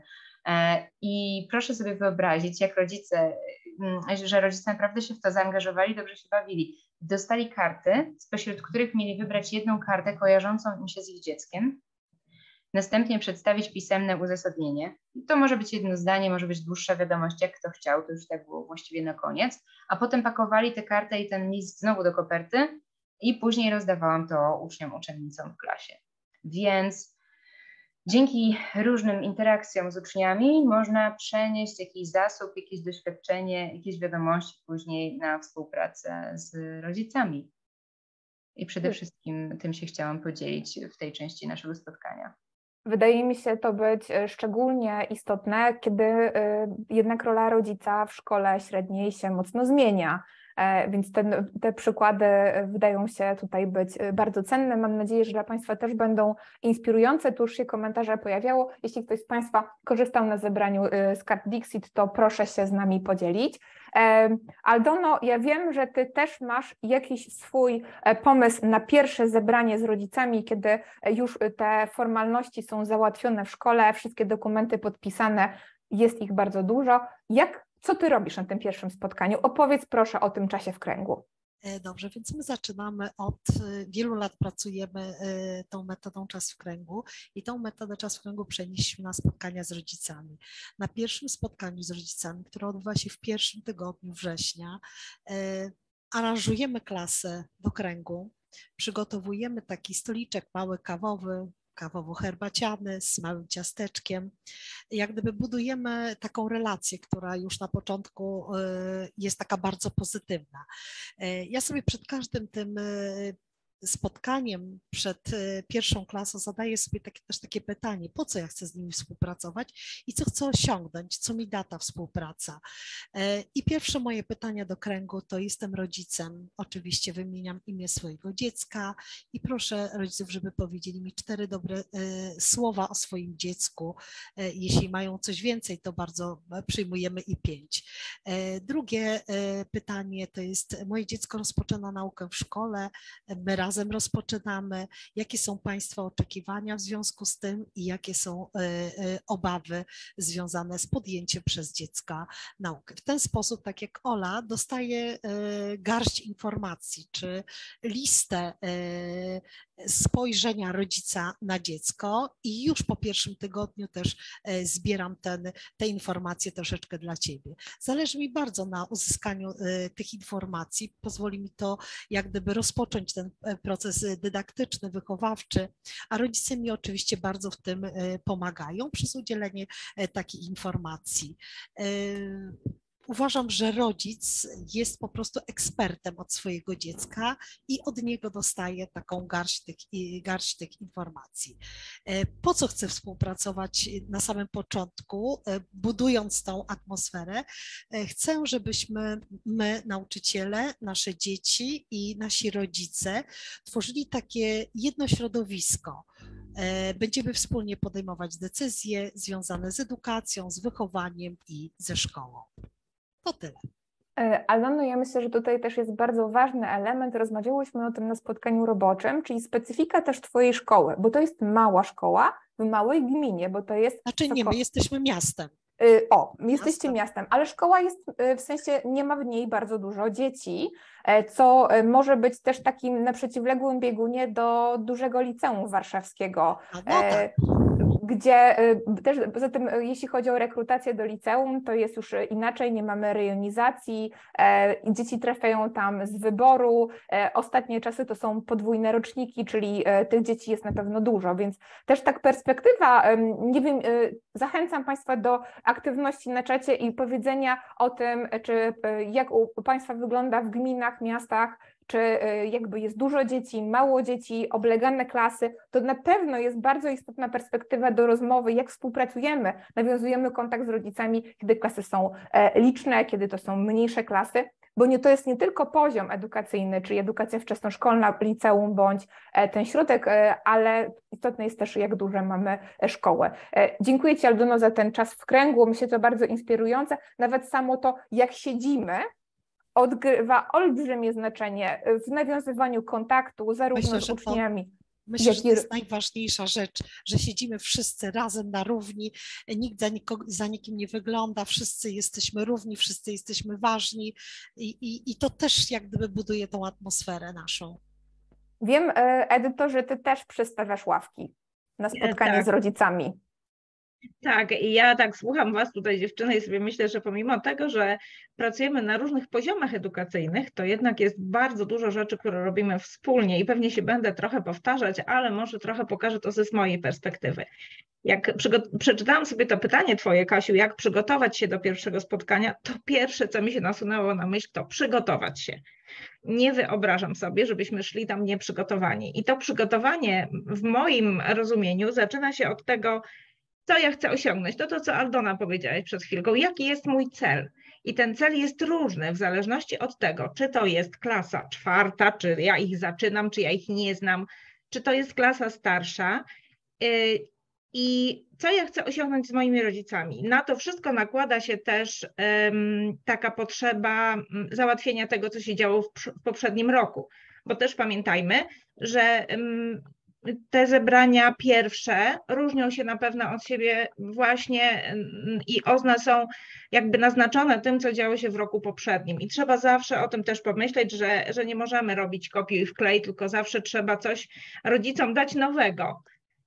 D: I proszę sobie wyobrazić, jak rodzice, że rodzice naprawdę się w to zaangażowali, dobrze się bawili. Dostali karty, spośród których mieli wybrać jedną kartę kojarzącą im się z ich dzieckiem, następnie przedstawić pisemne uzasadnienie. To może być jedno zdanie, może być dłuższa wiadomość, jak kto chciał, to już tak było właściwie na koniec, a potem pakowali tę kartę i ten list znowu do koperty i później rozdawałam to uczniom, uczennicom w klasie. Więc dzięki różnym interakcjom z uczniami można przenieść jakiś zasób, jakieś doświadczenie, jakieś wiadomości później na współpracę z rodzicami. I przede wszystkim tym się chciałam podzielić w tej części naszego spotkania.
A: Wydaje mi się to być szczególnie istotne, kiedy jednak rola rodzica w szkole średniej się mocno zmienia. Więc te, te przykłady wydają się tutaj być bardzo cenne. Mam nadzieję, że dla Państwa też będą inspirujące. Tu już się komentarze pojawiało. Jeśli ktoś z Państwa korzystał na zebraniu z kart Dixit, to proszę się z nami podzielić. Aldono, ja wiem, że Ty też masz jakiś swój pomysł na pierwsze zebranie z rodzicami, kiedy już te formalności są załatwione w szkole, wszystkie dokumenty podpisane, jest ich bardzo dużo. Jak Co Ty robisz na tym pierwszym spotkaniu? Opowiedz proszę o tym czasie w kręgu.
C: Dobrze, więc my zaczynamy od wielu lat pracujemy tą metodą czas w kręgu i tą metodę czas w kręgu przenieśliśmy na spotkania z rodzicami. Na pierwszym spotkaniu z rodzicami, które odbywa się w pierwszym tygodniu września, aranżujemy klasę do kręgu, przygotowujemy taki stoliczek mały kawowy, kawowo-herbaciany z małym ciasteczkiem. Jak gdyby budujemy taką relację, która już na początku jest taka bardzo pozytywna. Ja sobie przed każdym tym spotkaniem, przed pierwszą klasą zadaję sobie takie, też takie pytanie, po co ja chcę z nimi współpracować i co chcę osiągnąć, co mi da ta współpraca. I pierwsze moje pytania do kręgu to: jestem rodzicem, oczywiście wymieniam imię swojego dziecka i proszę rodziców, żeby powiedzieli mi cztery dobre słowa o swoim dziecku. Jeśli mają coś więcej, to bardzo przyjmujemy i pięć. Drugie pytanie to jest: moje dziecko rozpoczyna naukę w szkole, my razem rozpoczynamy. Jakie są Państwa oczekiwania w związku z tym i jakie są obawy związane z podjęciem przez dziecka nauki? W ten sposób, tak jak Ola, dostaje garść informacji czy listę spojrzenia rodzica na dziecko i już po pierwszym tygodniu też zbieram ten, te informacje troszeczkę dla Ciebie. Zależy mi bardzo na uzyskaniu tych informacji, pozwoli mi to jak gdyby rozpocząć ten proces dydaktyczny, wychowawczy, a rodzice mi oczywiście bardzo w tym pomagają przez udzielenie takiej informacji. Uważam, że rodzic jest po prostu ekspertem od swojego dziecka i od niego dostaje taką garść tych, garść tych informacji. Po co chcę współpracować na samym początku, budując tą atmosferę? Chcę, żebyśmy my, nauczyciele, nasze dzieci i nasi rodzice tworzyli takie jedno środowisko. Będziemy wspólnie podejmować decyzje związane z edukacją, z wychowaniem i ze szkołą. To tyle.
A: Aldono, ja myślę, że tutaj też jest bardzo ważny element, rozmawiałyśmy o tym na spotkaniu roboczym, czyli specyfika też Twojej szkoły, bo to jest mała szkoła w małej gminie, bo to jest...
C: Znaczy nie, my jesteśmy miastem.
A: O, jesteście miastem, ale szkoła jest, w sensie nie ma w niej bardzo dużo dzieci, co może być też takim na przeciwległym biegunie do dużego liceum warszawskiego.
C: No tak.
A: Gdzie też, poza tym jeśli chodzi o rekrutację do liceum, to jest już inaczej, nie mamy rejonizacji, dzieci trafiają tam z wyboru, ostatnie czasy to są podwójne roczniki, czyli tych dzieci jest na pewno dużo, więc też tak perspektywa, nie wiem, zachęcam Państwa do aktywności na czacie i powiedzenia o tym, czy jak u Państwa wygląda w gminach, miastach, czy jakby jest dużo dzieci, mało dzieci, oblegane klasy, to na pewno jest bardzo istotna perspektywa do rozmowy, jak współpracujemy, nawiązujemy kontakt z rodzicami, kiedy klasy są liczne, kiedy to są mniejsze klasy, bo nie, to jest nie tylko poziom edukacyjny, czyli edukacja wczesnoszkolna, liceum bądź ten środek, ale istotne jest też, jak duże mamy szkołę. Dziękuję Ci, Aldono, za ten czas w kręgu, myślę, to bardzo inspirujące, nawet samo to, jak siedzimy, odgrywa olbrzymie znaczenie w nawiązywaniu kontaktu zarówno
C: Myślę,
A: z
C: że to-
A: uczniami.
C: Myślę, że to
A: jak i-
C: jest najważniejsza rzecz, że siedzimy wszyscy razem na równi, nikt za, nikogo, za nikim nie wygląda, wszyscy jesteśmy równi, wszyscy jesteśmy ważni i, i, i to też jak gdyby buduje tą atmosferę naszą.
A: Wiem, e, Edyto, że ty też przestawiasz ławki na spotkanie
B: tak.
A: z rodzicami.
B: Tak, i ja tak słucham Was tutaj, dziewczyny, i sobie myślę, że pomimo tego, że pracujemy na różnych poziomach edukacyjnych, to jednak jest bardzo dużo rzeczy, które robimy wspólnie i pewnie się będę trochę powtarzać, ale może trochę pokażę to ze z mojej perspektywy. Jak przeczytałam sobie to pytanie Twoje, Kasiu, jak przygotować się do pierwszego spotkania, to pierwsze, co mi się nasunęło na myśl, to przygotować się. Nie wyobrażam sobie, żebyśmy szli tam nieprzygotowani. I to przygotowanie w moim rozumieniu zaczyna się od tego, co ja chcę osiągnąć. To to, co Aldona powiedziałaś przed chwilką. Jaki jest mój cel? I ten cel jest różny w zależności od tego, czy to jest klasa czwarta, czy ja ich zaczynam, czy ja ich nie znam, czy to jest klasa starsza. I co ja chcę osiągnąć z moimi rodzicami? Na to wszystko nakłada się też um, taka potrzeba załatwienia tego, co się działo w, w poprzednim roku. Bo też pamiętajmy, że um, te zebrania pierwsze różnią się na pewno od siebie właśnie i one są jakby naznaczone tym, co działo się w roku poprzednim. I trzeba zawsze o tym też pomyśleć, że, że nie możemy robić kopiuj i wklej, tylko zawsze trzeba coś rodzicom dać nowego.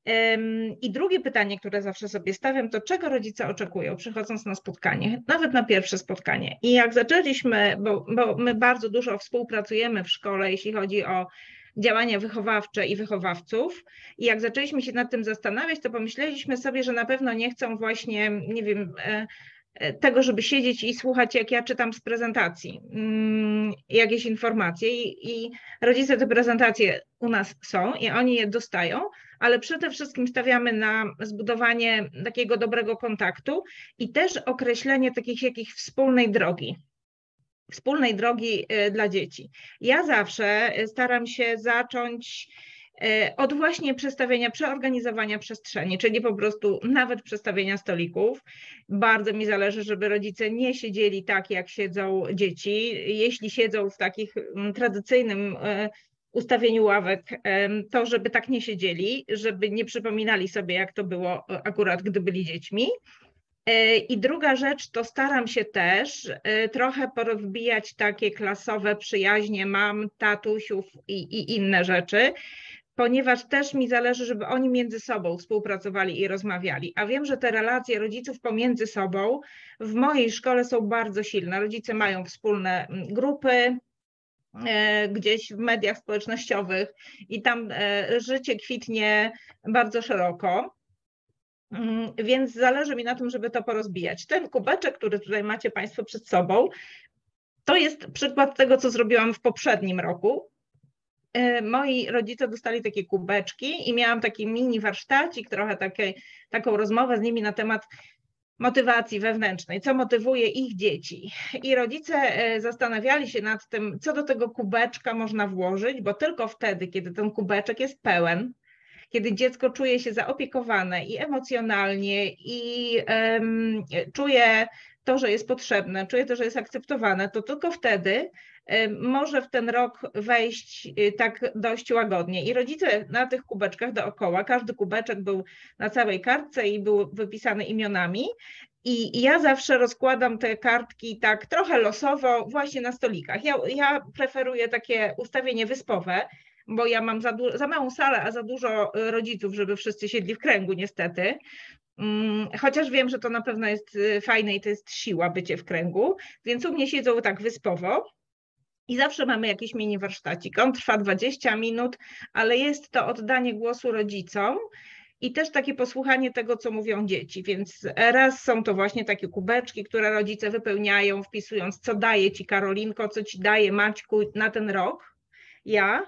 B: I drugie pytanie, które zawsze sobie stawiam, to czego rodzice oczekują, przychodząc na spotkanie, nawet na pierwsze spotkanie. I jak zaczęliśmy, bo, bo my bardzo dużo współpracujemy w szkole, jeśli chodzi o działania wychowawcze i wychowawców. I jak zaczęliśmy się nad tym zastanawiać, to pomyśleliśmy sobie, że na pewno nie chcą właśnie, nie wiem, tego, żeby siedzieć i słuchać, jak ja czytam z prezentacji jakieś informacje. I, i rodzice te prezentacje u nas są i oni je dostają, ale przede wszystkim stawiamy na zbudowanie takiego dobrego kontaktu i też określenie takich jakichś wspólnej drogi. Wspólnej drogi dla dzieci. Ja zawsze staram się zacząć od właśnie przestawienia, przeorganizowania przestrzeni, czyli po prostu nawet przestawienia stolików. Bardzo mi zależy, żeby rodzice nie siedzieli tak, jak siedzą dzieci. Jeśli siedzą w takich tradycyjnym ustawieniu ławek, to żeby tak nie siedzieli, żeby nie przypominali sobie, jak to było akurat, gdy byli dziećmi. I druga rzecz, to staram się też trochę porozbijać takie klasowe przyjaźnie mam, tatusiów i, i inne rzeczy, ponieważ też mi zależy, żeby oni między sobą współpracowali i rozmawiali. A wiem, że te relacje rodziców pomiędzy sobą w mojej szkole są bardzo silne. Rodzice mają wspólne grupy, gdzieś w mediach społecznościowych i tam życie kwitnie bardzo szeroko. Więc zależy mi na tym, żeby to porozbijać. Ten kubeczek, który tutaj macie Państwo przed sobą, to jest przykład tego, co zrobiłam w poprzednim roku. Moi rodzice dostali takie kubeczki i miałam taki mini warsztacik, trochę takie, taką rozmowę z nimi na temat motywacji wewnętrznej, co motywuje ich dzieci. I rodzice zastanawiali się nad tym, co do tego kubeczka można włożyć, bo tylko wtedy, kiedy ten kubeczek jest pełen, kiedy dziecko czuje się zaopiekowane i emocjonalnie i um, czuje to, że jest potrzebne, czuje to, że jest akceptowane, to tylko wtedy um, może w ten rok wejść um, tak dość łagodnie. I rodzice na tych kubeczkach dookoła, każdy kubeczek był na całej kartce i był wypisany imionami. I ja zawsze rozkładam te kartki tak trochę losowo właśnie na stolikach. Ja, ja preferuję takie ustawienie wyspowe, bo ja mam za, za małą salę, a za dużo rodziców, żeby wszyscy siedli w kręgu niestety. Chociaż wiem, że to na pewno jest fajne i to jest siła bycie w kręgu, więc u mnie siedzą tak wyspowo i zawsze mamy jakiś mini warsztacik. On trwa dwadzieścia minut, ale jest to oddanie głosu rodzicom i też takie posłuchanie tego, co mówią dzieci, więc raz są to właśnie takie kubeczki, które rodzice wypełniają, wpisując, co daje Ci Karolinko, co Ci daje Maćku na ten rok, ja.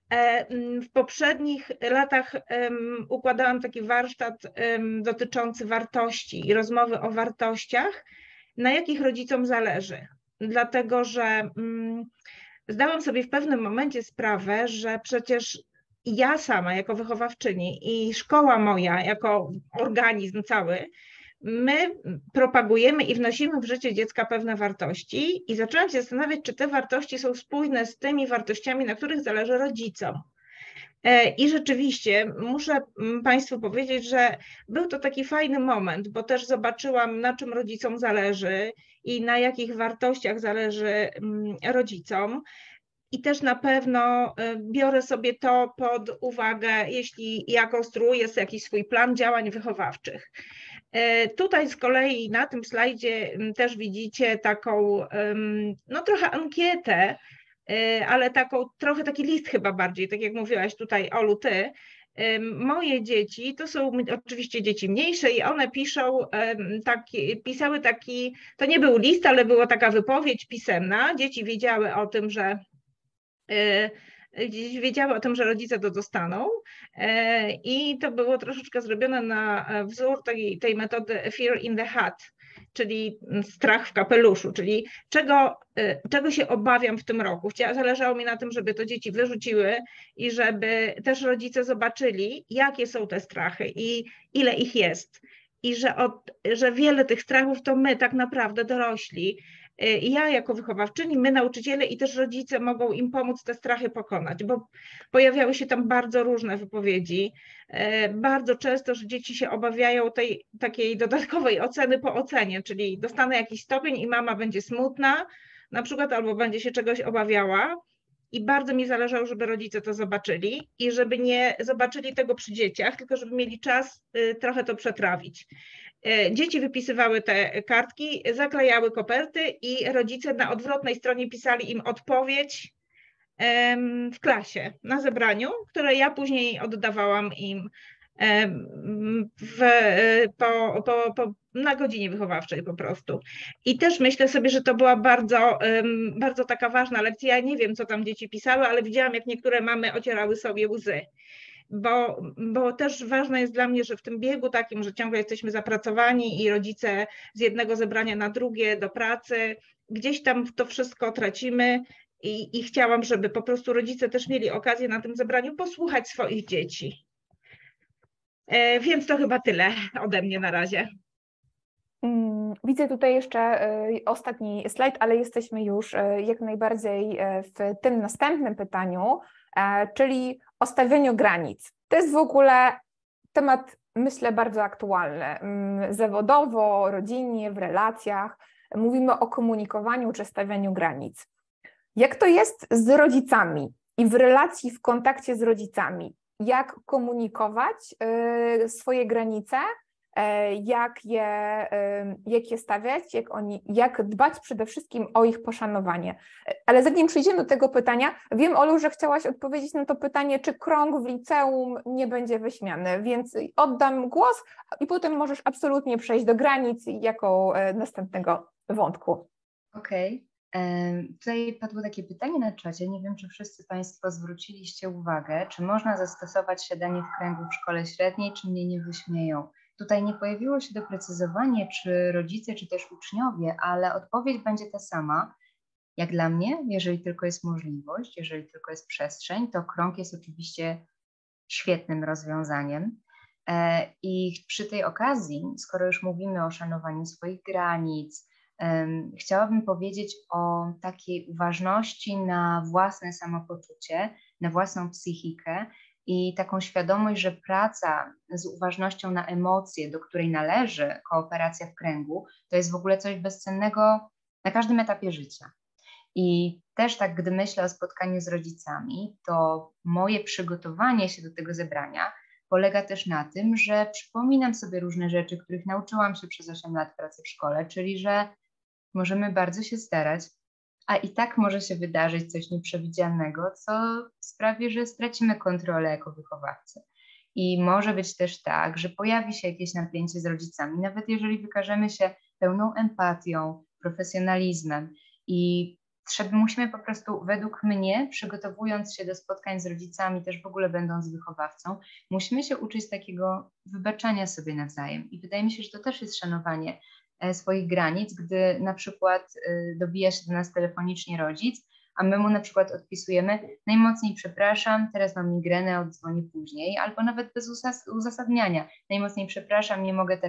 B: W poprzednich latach układałam taki warsztat dotyczący wartości i rozmowy o wartościach, na jakich rodzicom zależy, dlatego że zdałam sobie w pewnym momencie sprawę, że przecież ja sama jako wychowawczyni i szkoła moja jako organizm cały my propagujemy i wnosimy w życie dziecka pewne wartości i zaczęłam się zastanawiać, czy te wartości są spójne z tymi wartościami, na których zależy rodzicom. I rzeczywiście muszę Państwu powiedzieć, że był to taki fajny moment, bo też zobaczyłam, na czym rodzicom zależy i na jakich wartościach zależy rodzicom. I też na pewno biorę sobie to pod uwagę, jeśli ja konstruuję sobie jakiś swój plan działań wychowawczych. Tutaj z kolei na tym slajdzie też widzicie taką, no trochę ankietę, ale taką, trochę taki list chyba bardziej, tak jak mówiłaś tutaj, Olu, ty. Moje dzieci, to są oczywiście dzieci mniejsze i one piszą, taki, pisały taki, to nie był list, ale była taka wypowiedź pisemna. Dzieci wiedziały o tym, że wiedziały o tym, że rodzice to dostaną i to było troszeczkę zrobione na wzór tej, tej metody fear in the hat, czyli strach w kapeluszu, czyli czego, czego się obawiam w tym roku. Zależało mi na tym, żeby to dzieci wyrzuciły i żeby też rodzice zobaczyli, jakie są te strachy i ile ich jest. I że, od, że wiele tych strachów to my tak naprawdę dorośli, ja jako wychowawczyni, my nauczyciele i też rodzice mogą im pomóc te strachy pokonać, bo pojawiały się tam bardzo różne wypowiedzi. Bardzo często, że dzieci się obawiają tej takiej dodatkowej oceny po ocenie, czyli dostanę jakiś stopień i mama będzie smutna na przykład albo będzie się czegoś obawiała. I bardzo mi zależało, żeby rodzice to zobaczyli i żeby nie zobaczyli tego przy dzieciach, tylko żeby mieli czas trochę to przetrawić. Dzieci wypisywały te kartki, zaklejały koperty i rodzice na odwrotnej stronie pisali im odpowiedź w klasie na zebraniu, które ja później oddawałam im w, po, po, po, na godzinie wychowawczej po prostu. I też myślę sobie, że to była bardzo, bardzo taka ważna lekcja. Ja nie wiem, co tam dzieci pisały, ale widziałam, jak niektóre mamy ocierały sobie łzy. Bo, bo też ważne jest dla mnie, że w tym biegu takim, że ciągle jesteśmy zapracowani i rodzice z jednego zebrania na drugie do pracy, gdzieś tam to wszystko tracimy i, i chciałam, żeby po prostu rodzice też mieli okazję na tym zebraniu posłuchać swoich dzieci. E, więc to chyba tyle ode mnie na razie.
A: Widzę tutaj jeszcze ostatni slajd, ale jesteśmy już jak najbardziej w tym następnym pytaniu, czyli o stawianiu granic. To jest w ogóle temat, myślę, bardzo aktualny. Zawodowo, rodzinnie, w relacjach. Mówimy o komunikowaniu czy stawianiu granic. Jak to jest z rodzicami i w relacji, w kontakcie z rodzicami? Jak komunikować swoje granice? Jak je, jak je stawiać, jak, oni, jak dbać przede wszystkim o ich poszanowanie. Ale zanim przejdziemy do tego pytania, wiem, Olu, że chciałaś odpowiedzieć na to pytanie, czy krąg w liceum nie będzie wyśmiany, więc oddam głos i potem możesz absolutnie przejść do granic jako następnego wątku.
D: Okej. Okay. Tutaj padło takie pytanie na czacie, nie wiem, czy wszyscy Państwo zwróciliście uwagę, czy można zastosować siadanie w kręgu w szkole średniej, czy mnie nie wyśmieją. Tutaj nie pojawiło się doprecyzowanie, czy rodzice, czy też uczniowie, ale odpowiedź będzie ta sama. Jak dla mnie, jeżeli tylko jest możliwość, jeżeli tylko jest przestrzeń, to krąg jest oczywiście świetnym rozwiązaniem. I przy tej okazji, skoro już mówimy o szanowaniu swoich granic, chciałabym powiedzieć o takiej uważności na własne samopoczucie, na własną psychikę, i taką świadomość, że praca z uważnością na emocje, do której należy kooperacja w kręgu, to jest w ogóle coś bezcennego na każdym etapie życia. I też tak, gdy myślę o spotkaniu z rodzicami, to moje przygotowanie się do tego zebrania polega też na tym, że przypominam sobie różne rzeczy, których nauczyłam się przez osiem lat pracy w szkole, czyli że możemy bardzo się starać, a i tak może się wydarzyć coś nieprzewidzianego, co sprawi, że stracimy kontrolę jako wychowawcy. I może być też tak, że pojawi się jakieś napięcie z rodzicami, nawet jeżeli wykażemy się pełną empatią, profesjonalizmem. I trzeba, musimy po prostu, według mnie, przygotowując się do spotkań z rodzicami, też w ogóle będąc wychowawcą, musimy się uczyć takiego wybaczania sobie nawzajem. I wydaje mi się, że to też jest szanowanie swoich granic, gdy na przykład dobija się do nas telefonicznie rodzic, a my mu na przykład odpisujemy: najmocniej przepraszam, teraz mam migrenę, oddzwonię później, albo nawet bez uzas- uzasadniania. Najmocniej przepraszam, nie mogę teraz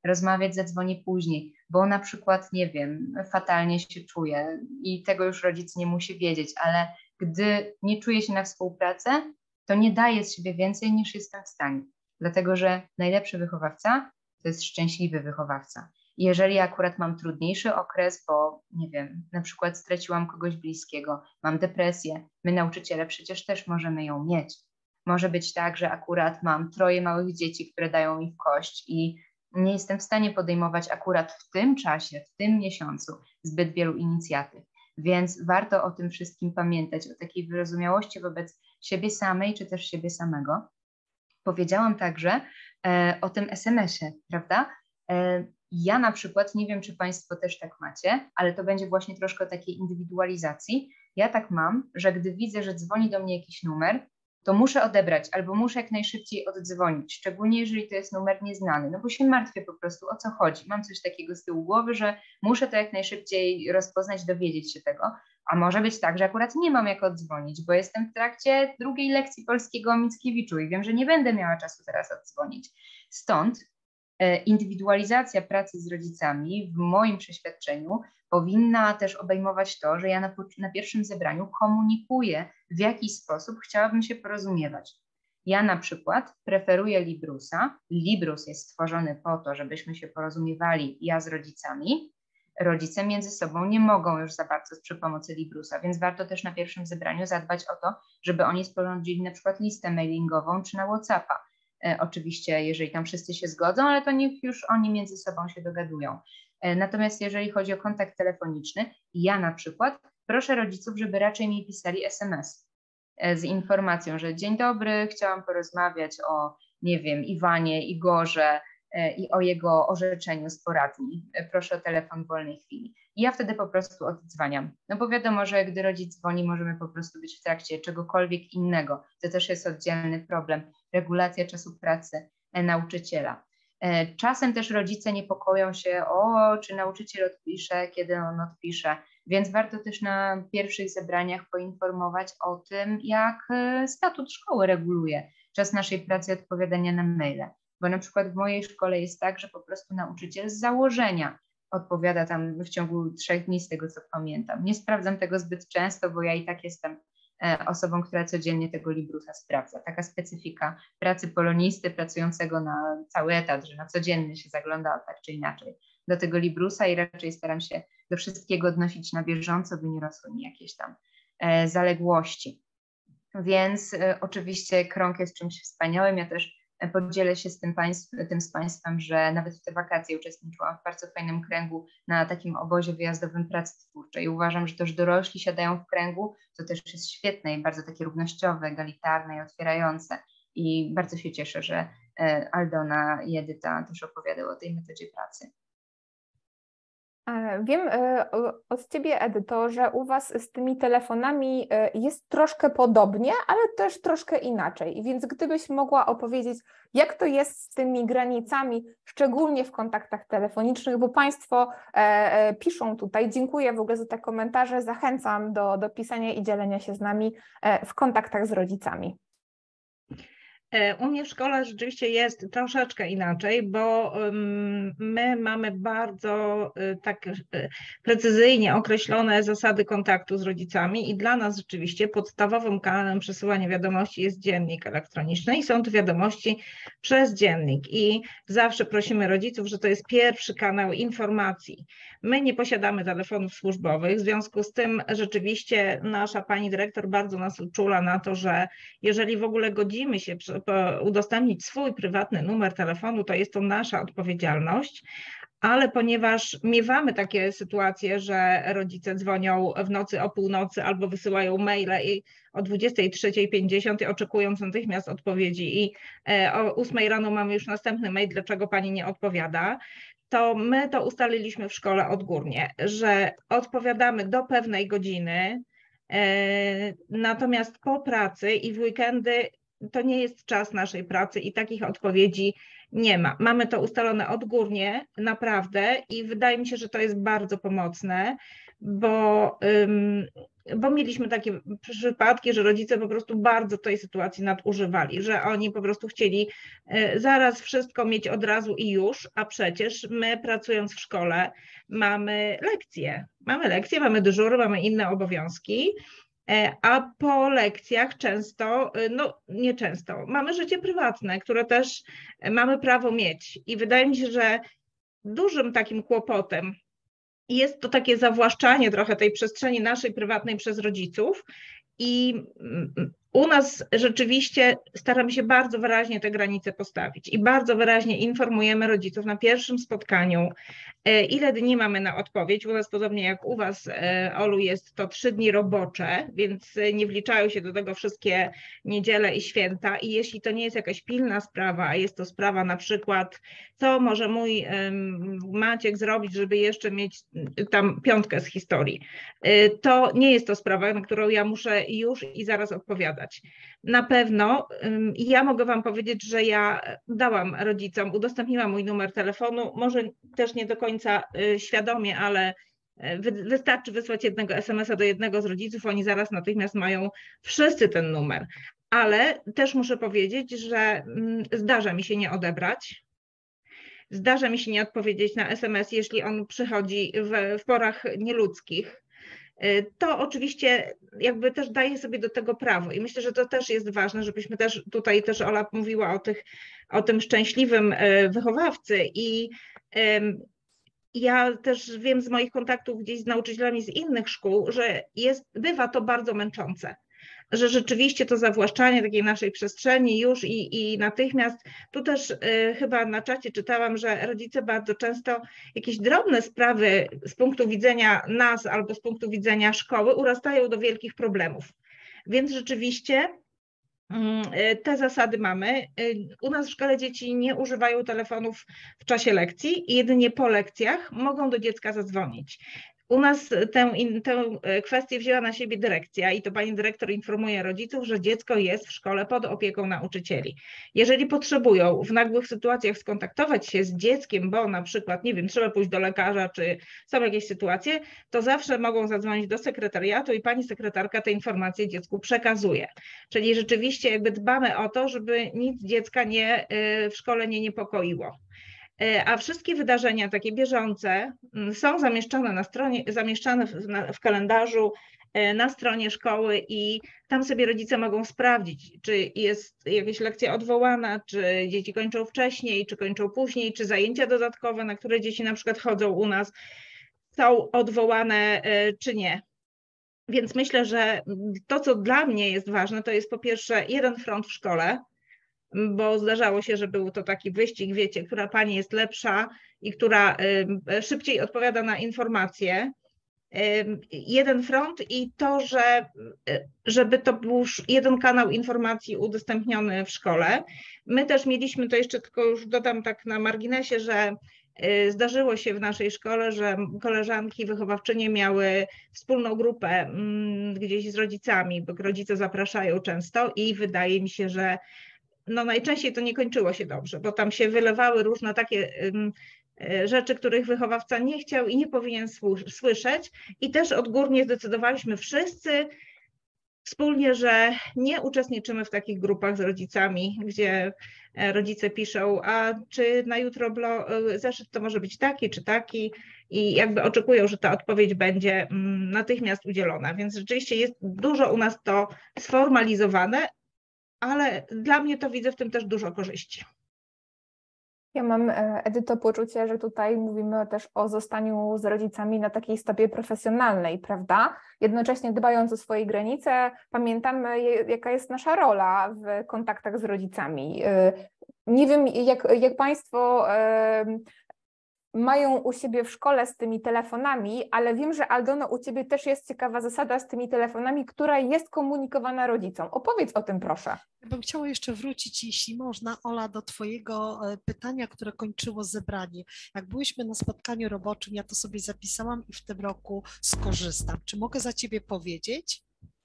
D: rozmawiać, zadzwoni później, bo na przykład, nie wiem, fatalnie się czuje i tego już rodzic nie musi wiedzieć, ale gdy nie czuje się na współpracę, to nie daje z siebie więcej niż jestem w stanie, dlatego że najlepszy wychowawca to jest szczęśliwy wychowawca. Jeżeli akurat mam trudniejszy okres, bo nie wiem, na przykład straciłam kogoś bliskiego, mam depresję, my nauczyciele przecież też możemy ją mieć. Może być tak, że akurat mam troje małych dzieci, które dają mi w kość i nie jestem w stanie podejmować akurat w tym czasie, w tym miesiącu zbyt wielu inicjatyw. Więc warto o tym wszystkim pamiętać, o takiej wyrozumiałości wobec siebie samej, czy też siebie samego. Powiedziałam także e, o tym es em esie, prawda? E, ja na przykład, nie wiem, czy Państwo też tak macie, ale to będzie właśnie troszkę o takiej indywidualizacji. Ja tak mam, że gdy widzę, że dzwoni do mnie jakiś numer, to muszę odebrać albo muszę jak najszybciej oddzwonić, szczególnie jeżeli to jest numer nieznany, no bo się martwię po prostu, o co chodzi. Mam coś takiego z tyłu głowy, że muszę to jak najszybciej rozpoznać, dowiedzieć się tego, a może być tak, że akurat nie mam jak oddzwonić, bo jestem w trakcie drugiej lekcji polskiego o Mickiewiczu i wiem, że nie będę miała czasu teraz oddzwonić. Stąd e, indywidualizacja pracy z rodzicami w moim przeświadczeniu powinna też obejmować to, że ja na, na pierwszym zebraniu komunikuję, w jaki sposób chciałabym się porozumiewać. Ja na przykład preferuję Librusa. Librus jest stworzony po to, żebyśmy się porozumiewali ja z rodzicami. Rodzice między sobą nie mogą już za bardzo przy pomocy Librusa, więc warto też na pierwszym zebraniu zadbać o to, żeby oni sporządzili na przykład listę mailingową czy na WhatsAppa. E, oczywiście, jeżeli tam wszyscy się zgodzą, ale to niech już oni między sobą się dogadują. Natomiast jeżeli chodzi o kontakt telefoniczny, ja na przykład proszę rodziców, żeby raczej mi pisali es em es z informacją, że dzień dobry, chciałam porozmawiać o, nie wiem, Iwanie, Igorze i o jego orzeczeniu z poradni. Proszę o telefon w wolnej chwili. I ja wtedy po prostu oddzwaniam. No bo wiadomo, że gdy rodzic dzwoni, możemy po prostu być w trakcie czegokolwiek innego. To też jest oddzielny problem. Regulacja czasu pracy nauczyciela. Czasem też rodzice niepokoją się, o, czy nauczyciel odpisze, kiedy on odpisze, więc warto też na pierwszych zebraniach poinformować o tym, jak statut szkoły reguluje czas naszej pracy i odpowiadania na maile. Bo na przykład w mojej szkole jest tak, że po prostu nauczyciel z założenia odpowiada tam w ciągu trzech dni, z tego co pamiętam. Nie sprawdzam tego zbyt często, bo ja i tak jestem osobą, która codziennie tego Librusa sprawdza. Taka specyfika pracy polonisty pracującego na cały etat, że na codziennie się zagląda tak czy inaczej do tego Librusa i raczej staram się do wszystkiego odnosić na bieżąco, by nie rosły mi jakieś tam e, zaległości. Więc e, oczywiście krąg jest czymś wspaniałym. Ja też podzielę się z tym, państw, tym z Państwem, że nawet w te wakacje uczestniczyłam w bardzo fajnym kręgu na takim obozie wyjazdowym pracy twórczej. I uważam, że to, że dorośli siadają w kręgu, to też jest świetne i bardzo takie równościowe, egalitarne i otwierające. I bardzo się cieszę, że Aldona i Edyta też opowiadały o tej metodzie pracy.
A: Wiem od Ciebie, Edyto, że u Was z tymi telefonami jest troszkę podobnie, ale też troszkę inaczej. Więc gdybyś mogła opowiedzieć, jak to jest z tymi granicami, szczególnie w kontaktach telefonicznych, bo Państwo piszą tutaj, dziękuję w ogóle za te komentarze, zachęcam do, do pisania i dzielenia się z nami w kontaktach z rodzicami.
B: U mnie w szkole rzeczywiście jest troszeczkę inaczej, bo my mamy bardzo tak precyzyjnie określone zasady kontaktu z rodzicami i dla nas rzeczywiście podstawowym kanałem przesyłania wiadomości jest dziennik elektroniczny i są to wiadomości przez dziennik i zawsze prosimy rodziców, że to jest pierwszy kanał informacji. My nie posiadamy telefonów służbowych, w związku z tym rzeczywiście nasza pani dyrektor bardzo nas uczula na to, że jeżeli w ogóle godzimy się udostępnić swój prywatny numer telefonu, to jest to nasza odpowiedzialność, ale ponieważ miewamy takie sytuacje, że rodzice dzwonią w nocy o północy albo wysyłają maile i o dwudziestej trzeciej pięćdziesiąt oczekując natychmiast odpowiedzi i o ósmej rano mamy już następny mail, dlaczego pani nie odpowiada, to my to ustaliliśmy w szkole odgórnie, że odpowiadamy do pewnej godziny, natomiast po pracy i w weekendy to nie jest czas naszej pracy i takich odpowiedzi nie ma. Mamy to ustalone odgórnie, naprawdę, i wydaje mi się, że to jest bardzo pomocne, bo um, bo mieliśmy takie przypadki, że rodzice po prostu bardzo tej sytuacji nadużywali, że oni po prostu chcieli zaraz wszystko mieć od razu i już, a przecież my pracując w szkole mamy lekcje, mamy lekcje, mamy dyżury, mamy inne obowiązki, a po lekcjach często, no nie często, mamy życie prywatne, które też mamy prawo mieć i wydaje mi się, że dużym takim kłopotem jest to takie zawłaszczanie trochę tej przestrzeni naszej prywatnej przez rodziców i u nas rzeczywiście staramy się bardzo wyraźnie te granice postawić i bardzo wyraźnie informujemy rodziców na pierwszym spotkaniu, ile dni mamy na odpowiedź. U nas podobnie jak u Was, Olu, jest to trzy dni robocze, więc nie wliczają się do tego wszystkie niedziele i święta i jeśli to nie jest jakaś pilna sprawa, a jest to sprawa na przykład, co może mój Maciek zrobić, żeby jeszcze mieć tam piątkę z historii, to nie jest to sprawa, na którą ja muszę już i zaraz odpowiadać. Na pewno ja mogę Wam powiedzieć, że ja dałam rodzicom, udostępniłam mój numer telefonu, może też nie do końca świadomie, ale wystarczy wysłać jednego es em es a do jednego z rodziców, oni zaraz natychmiast mają wszyscy ten numer. Ale też muszę powiedzieć, że zdarza mi się nie odebrać. Zdarza mi się nie odpowiedzieć na es em es, jeśli on przychodzi w, w porach nieludzkich. To oczywiście jakby też daje sobie do tego prawo i myślę, że to też jest ważne, żebyśmy też tutaj też Ola mówiła o, tych, o tym szczęśliwym wychowawcy i ja też wiem z moich kontaktów gdzieś z nauczycielami z innych szkół, że jest, bywa to bardzo męczące, że rzeczywiście to zawłaszczanie takiej naszej przestrzeni już i, i natychmiast, tu też y, chyba na czacie czytałam, że rodzice bardzo często jakieś drobne sprawy z punktu widzenia nas albo z punktu widzenia szkoły urastają do wielkich problemów. Więc rzeczywiście y, te zasady mamy. Y, u nas w szkole dzieci nie używają telefonów w czasie lekcji i jedynie po lekcjach mogą do dziecka zadzwonić. U nas tę, tę kwestię wzięła na siebie dyrekcja i to pani dyrektor informuje rodziców, że dziecko jest w szkole pod opieką nauczycieli. Jeżeli potrzebują w nagłych sytuacjach skontaktować się z dzieckiem, bo na przykład, nie wiem, trzeba pójść do lekarza, czy są jakieś sytuacje, to zawsze mogą zadzwonić do sekretariatu i pani sekretarka te informacje dziecku przekazuje. Czyli rzeczywiście jakby dbamy o to, żeby nic dziecka nie, w szkole nie niepokoiło. A wszystkie wydarzenia takie bieżące są zamieszczone na stronie, zamieszczane w, na, w kalendarzu na stronie szkoły i tam sobie rodzice mogą sprawdzić, czy jest jakaś lekcja odwołana, czy dzieci kończą wcześniej, czy kończą później, czy zajęcia dodatkowe, na które dzieci na przykład chodzą u nas, są odwołane, czy nie. Więc myślę, że to, co dla mnie jest ważne, to jest po pierwsze jeden front w szkole, bo zdarzało się, że był to taki wyścig, wiecie, która pani jest lepsza i która szybciej odpowiada na informacje. Jeden front i to, że żeby to był jeden kanał informacji udostępniony w szkole. My też mieliśmy, to jeszcze tylko już dodam tak na marginesie, że zdarzyło się w naszej szkole, że koleżanki wychowawczynie miały wspólną grupę gdzieś z rodzicami, bo rodzice zapraszają często i wydaje mi się, że no najczęściej to nie kończyło się dobrze, bo tam się wylewały różne takie rzeczy, których wychowawca nie chciał i nie powinien słyszeć i też odgórnie zdecydowaliśmy wszyscy wspólnie, że nie uczestniczymy w takich grupach z rodzicami, gdzie rodzice piszą, a czy na jutro zeszyt to może być taki czy taki i jakby oczekują, że ta odpowiedź będzie natychmiast udzielona, więc rzeczywiście jest dużo u nas to sformalizowane, ale dla mnie to widzę w tym też dużo korzyści.
A: Ja mam, Edyto, poczucie, że tutaj mówimy też o zostaniu z rodzicami na takiej stopie profesjonalnej, prawda? Jednocześnie dbając o swoje granice, pamiętamy, jaka jest nasza rola w kontaktach z rodzicami. Nie wiem, jak, jak Państwo mają u siebie w szkole z tymi telefonami, ale wiem, że Aldono, u Ciebie też jest ciekawa zasada z tymi telefonami, która jest komunikowana rodzicom. Opowiedz o tym, proszę.
C: Ja bym chciała jeszcze wrócić, jeśli można, Ola, do Twojego pytania, które kończyło zebranie. Jak byłyśmy na spotkaniu roboczym, ja to sobie zapisałam i w tym roku skorzystam. Czy mogę za Ciebie powiedzieć?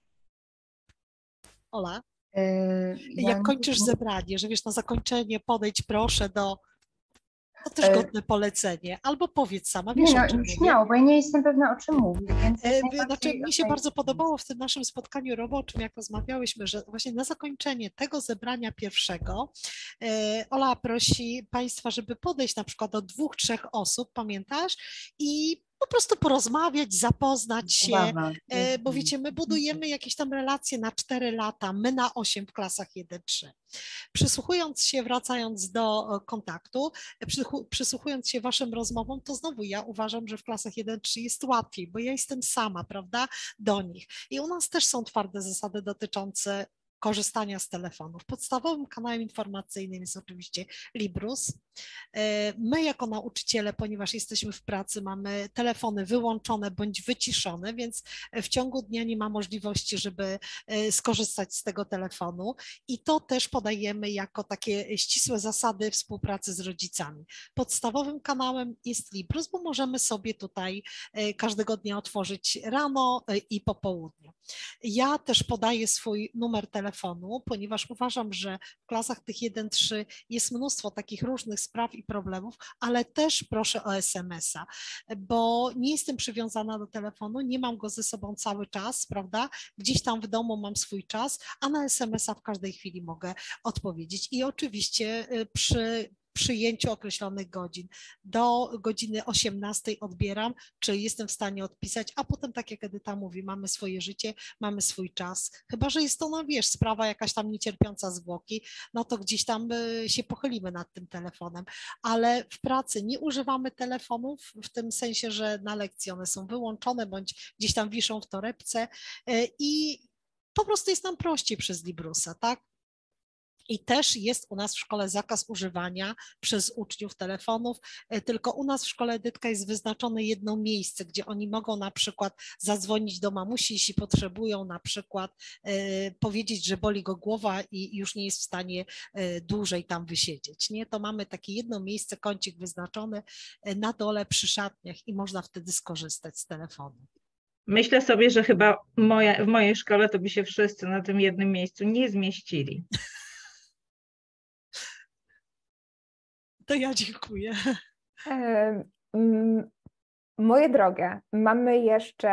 C: Ola? Yy, Jak ja kończysz nie... zebranie, że wiesz, na zakończenie podejdź proszę do... To też godne polecenie. Albo powiedz sama, wiesz,
D: nie, no,
C: o czym
D: śmiało,
C: mówię.
D: bo ja nie jestem pewna, o czym mówię. Więc
C: E, znaczy, mi się bardzo podobało w tym naszym spotkaniu roboczym, jak rozmawiałyśmy, że właśnie na zakończenie tego zebrania pierwszego e, Ola prosi Państwa, żeby podejść na przykład do dwóch, trzech osób, pamiętasz? I po prostu porozmawiać, zapoznać się, e, bo wiecie, my budujemy jakieś tam relacje na cztery lata, my na osiem w klasach jeden trzy. Przysłuchując się, wracając do kontaktu, przysłuchując się Waszym rozmowom, to znowu ja uważam, że w klasach jeden trzy jest łatwiej, bo ja jestem sama, prawda, do nich. I u nas też są twarde zasady dotyczące korzystania z telefonów. Podstawowym kanałem informacyjnym jest oczywiście Librus. My jako nauczyciele, ponieważ jesteśmy w pracy, mamy telefony wyłączone bądź wyciszone, więc w ciągu dnia nie ma możliwości, żeby skorzystać z tego telefonu i to też podajemy jako takie ścisłe zasady współpracy z rodzicami. Podstawowym kanałem jest Librus, bo możemy sobie tutaj każdego dnia otworzyć rano i po południu. Ja też podaję swój numer telefonu, ponieważ uważam, że w klasach tych jeden trzy jest mnóstwo takich różnych spraw i problemów, ale też proszę o es em es a, bo nie jestem przywiązana do telefonu, nie mam go ze sobą cały czas, prawda? Gdzieś tam w domu mam swój czas, a na es em es a w każdej chwili mogę odpowiedzieć. I oczywiście przy przyjęciu określonych godzin. Do godziny osiemnastej odbieram, czy jestem w stanie odpisać, a potem, tak jak Edyta mówi, mamy swoje życie, mamy swój czas. Chyba że jest to, no wiesz, sprawa jakaś tam niecierpiąca zwłoki, no to gdzieś tam się pochylimy nad tym telefonem, ale w pracy nie używamy telefonów w tym sensie, że na lekcji one są wyłączone, bądź gdzieś tam wiszą w torebce i po prostu jest nam prościej przez Librusa, tak? I też jest u nas w szkole zakaz używania przez uczniów telefonów, tylko u nas w szkole Edytka jest wyznaczone jedno miejsce, gdzie oni mogą na przykład zadzwonić do mamusi, jeśli potrzebują na przykład y, powiedzieć, że boli go głowa i już nie jest w stanie y, dłużej tam wysiedzieć. Nie? To mamy takie jedno miejsce, kącik wyznaczony na dole przy szatniach i można wtedy skorzystać z telefonu.
B: Myślę sobie, że chyba moja, w mojej szkole to by się wszyscy na tym jednym miejscu nie zmieścili.
C: To ja dziękuję.
A: Moje drogie, mamy jeszcze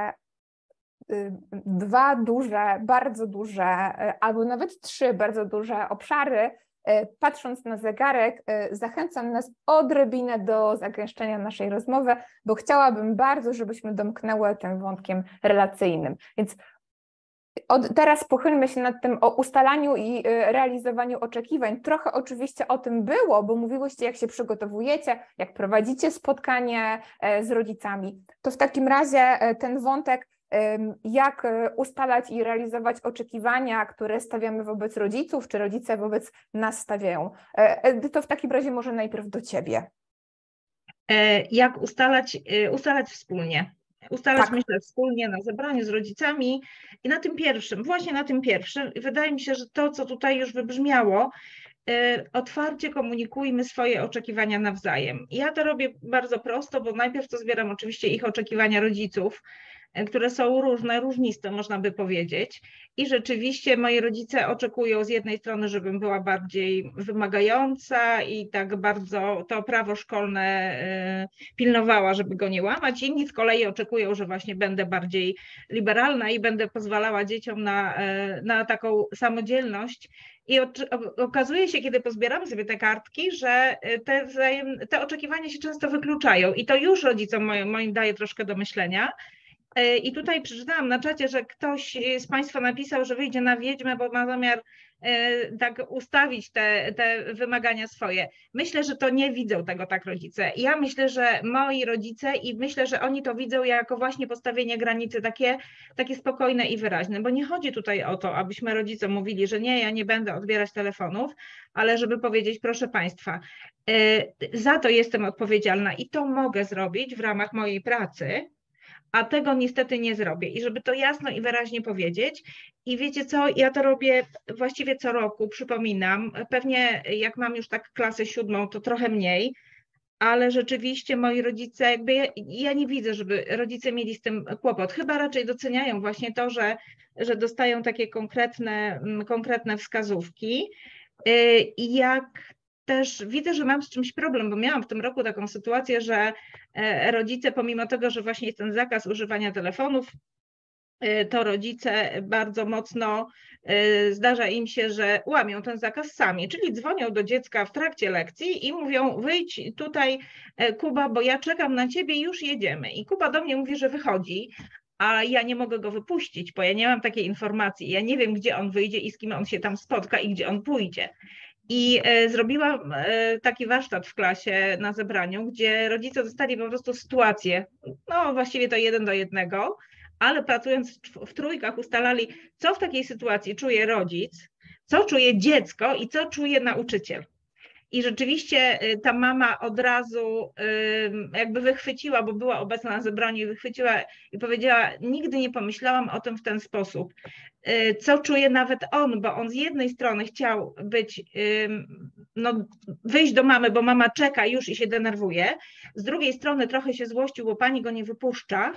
A: dwa duże, bardzo duże, albo nawet trzy bardzo duże obszary. Patrząc na zegarek, zachęcam nas odrobinę do zagęszczenia naszej rozmowy, bo chciałabym bardzo, żebyśmy domknęły tym wątkiem relacyjnym. Więc Od, teraz pochylmy się nad tym o ustalaniu i realizowaniu oczekiwań. Trochę oczywiście o tym było, bo mówiłyście, jak się przygotowujecie, jak prowadzicie spotkanie z rodzicami. To w takim razie ten wątek, jak ustalać i realizować oczekiwania, które stawiamy wobec rodziców, czy rodzice wobec nas stawiają. To w takim razie może najpierw do Ciebie.
B: Jak ustalać, ustalać wspólnie. Ustalać,
A: tak.
B: myślę, wspólnie na zebraniu z rodzicami i na tym pierwszym, właśnie na tym pierwszym. Wydaje mi się, że to, co tutaj już wybrzmiało, otwarcie komunikujmy swoje oczekiwania nawzajem. Ja to robię bardzo prosto, bo najpierw to zbieram oczywiście ich oczekiwania rodziców, które są różne, różniste, można by powiedzieć. I rzeczywiście moi rodzice oczekują z jednej strony, żebym była bardziej wymagająca i tak bardzo to prawo szkolne pilnowała, żeby go nie łamać. Inni z kolei oczekują, że właśnie będę bardziej liberalna i będę pozwalała dzieciom na, na taką samodzielność. I okazuje się, kiedy pozbieramy sobie te kartki, że te, wzajem, te oczekiwania się często wykluczają i to już rodzicom moim, moim daje troszkę do myślenia. I tutaj przeczytałam na czacie, że ktoś z Państwa napisał, że wyjdzie na wiedźmę, bo ma zamiar tak ustawić te, te wymagania swoje. Myślę, że to nie widzą tego tak rodzice. Ja myślę, że moi rodzice i myślę, że oni to widzą jako właśnie postawienie granicy takie, takie spokojne i wyraźne, bo nie chodzi tutaj o to, abyśmy rodzicom mówili, że nie, ja nie będę odbierać telefonów, ale żeby powiedzieć, proszę Państwa, za to jestem odpowiedzialna i to mogę zrobić w ramach mojej pracy, a tego niestety nie zrobię. I żeby to jasno i wyraźnie powiedzieć. I wiecie co, ja to robię właściwie co roku, przypominam. Pewnie jak mam już tak klasę siódmą, to trochę mniej, ale rzeczywiście moi rodzice, jakby ja, ja nie widzę, żeby rodzice mieli z tym kłopot. Chyba raczej doceniają właśnie to, że, że dostają takie konkretne, konkretne wskazówki. I jak też widzę, że mam z czymś problem, bo miałam w tym roku taką sytuację, że rodzice, pomimo tego, że właśnie jest ten zakaz używania telefonów, to rodzice bardzo mocno zdarza im się, że łamią ten zakaz sami, czyli dzwonią do dziecka w trakcie lekcji i mówią: wyjdź tutaj, Kuba, bo ja czekam na ciebie, już jedziemy. I Kuba do mnie mówi, że wychodzi, a ja nie mogę go wypuścić, bo ja nie mam takiej informacji, ja nie wiem, gdzie on wyjdzie i z kim on się tam spotka i gdzie on pójdzie. I zrobiłam taki warsztat w klasie na zebraniu, gdzie rodzice dostali po prostu sytuację, no właściwie to jeden do jednego, ale pracując w trójkach ustalali, co w takiej sytuacji czuje rodzic, co czuje dziecko i co czuje nauczyciel. I rzeczywiście ta mama od razu jakby wychwyciła, bo była obecna na zebraniu i wychwyciła i powiedziała: nigdy nie pomyślałam o tym w ten sposób. Co czuje nawet on, bo on z jednej strony chciał być, no, wyjść do mamy, bo mama czeka już i się denerwuje, z drugiej strony trochę się złościł, bo pani go nie wypuszcza.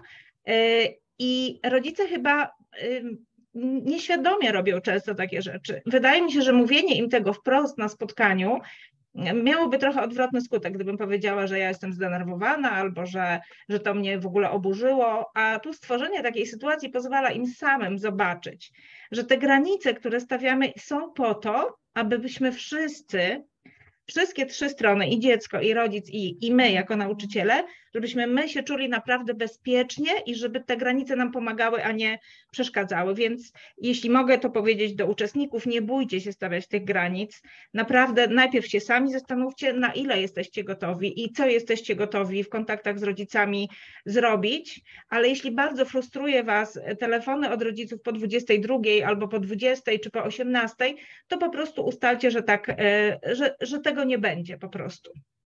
B: I rodzice chyba nieświadomie robią często takie rzeczy. Wydaje mi się, że mówienie im tego wprost na spotkaniu miałoby trochę odwrotny skutek, gdybym powiedziała, że ja jestem zdenerwowana albo że, że to mnie w ogóle oburzyło, a tu stworzenie takiej sytuacji pozwala im samym zobaczyć, że te granice, które stawiamy, są po to, abyśmy wszyscy, wszystkie trzy strony, i dziecko, i rodzic, i, i my jako nauczyciele, żebyśmy my się czuli naprawdę bezpiecznie i żeby te granice nam pomagały, a nie przeszkadzały. Więc jeśli mogę to powiedzieć do uczestników, nie bójcie się stawiać tych granic. Naprawdę najpierw się sami zastanówcie, na ile jesteście gotowi i co jesteście gotowi w kontaktach z rodzicami zrobić, ale jeśli bardzo frustruje Was telefony od rodziców po dwudziestej drugiej albo po dwudziestej czy po osiemnastej, to po prostu ustalcie, że tak, że, że tego nie będzie po prostu.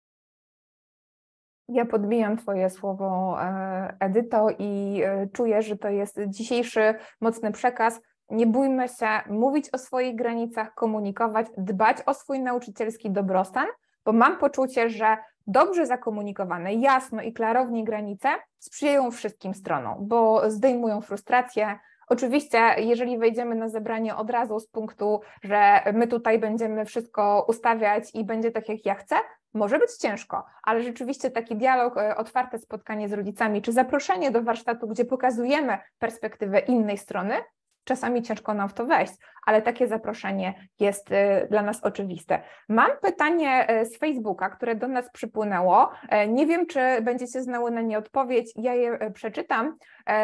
A: Ja podbijam Twoje słowo, Edyto, i czuję, że to jest dzisiejszy mocny przekaz. Nie bójmy się mówić o swoich granicach, komunikować, dbać o swój nauczycielski dobrostan, bo mam poczucie, że dobrze zakomunikowane, jasno i klarownie granice sprzyjają wszystkim stronom, bo zdejmują frustrację. Oczywiście, jeżeli wejdziemy na zebranie od razu z punktu, że my tutaj będziemy wszystko ustawiać i będzie tak, jak ja chcę, może być ciężko, ale rzeczywiście taki dialog, otwarte spotkanie z rodzicami, czy zaproszenie do warsztatu, gdzie pokazujemy perspektywę innej strony, czasami ciężko nam w to wejść, ale takie zaproszenie jest dla nas oczywiste. Mam pytanie z Facebooka, które do nas przypłynęło. Nie wiem, czy będziecie znały na nie odpowiedź, ja je przeczytam.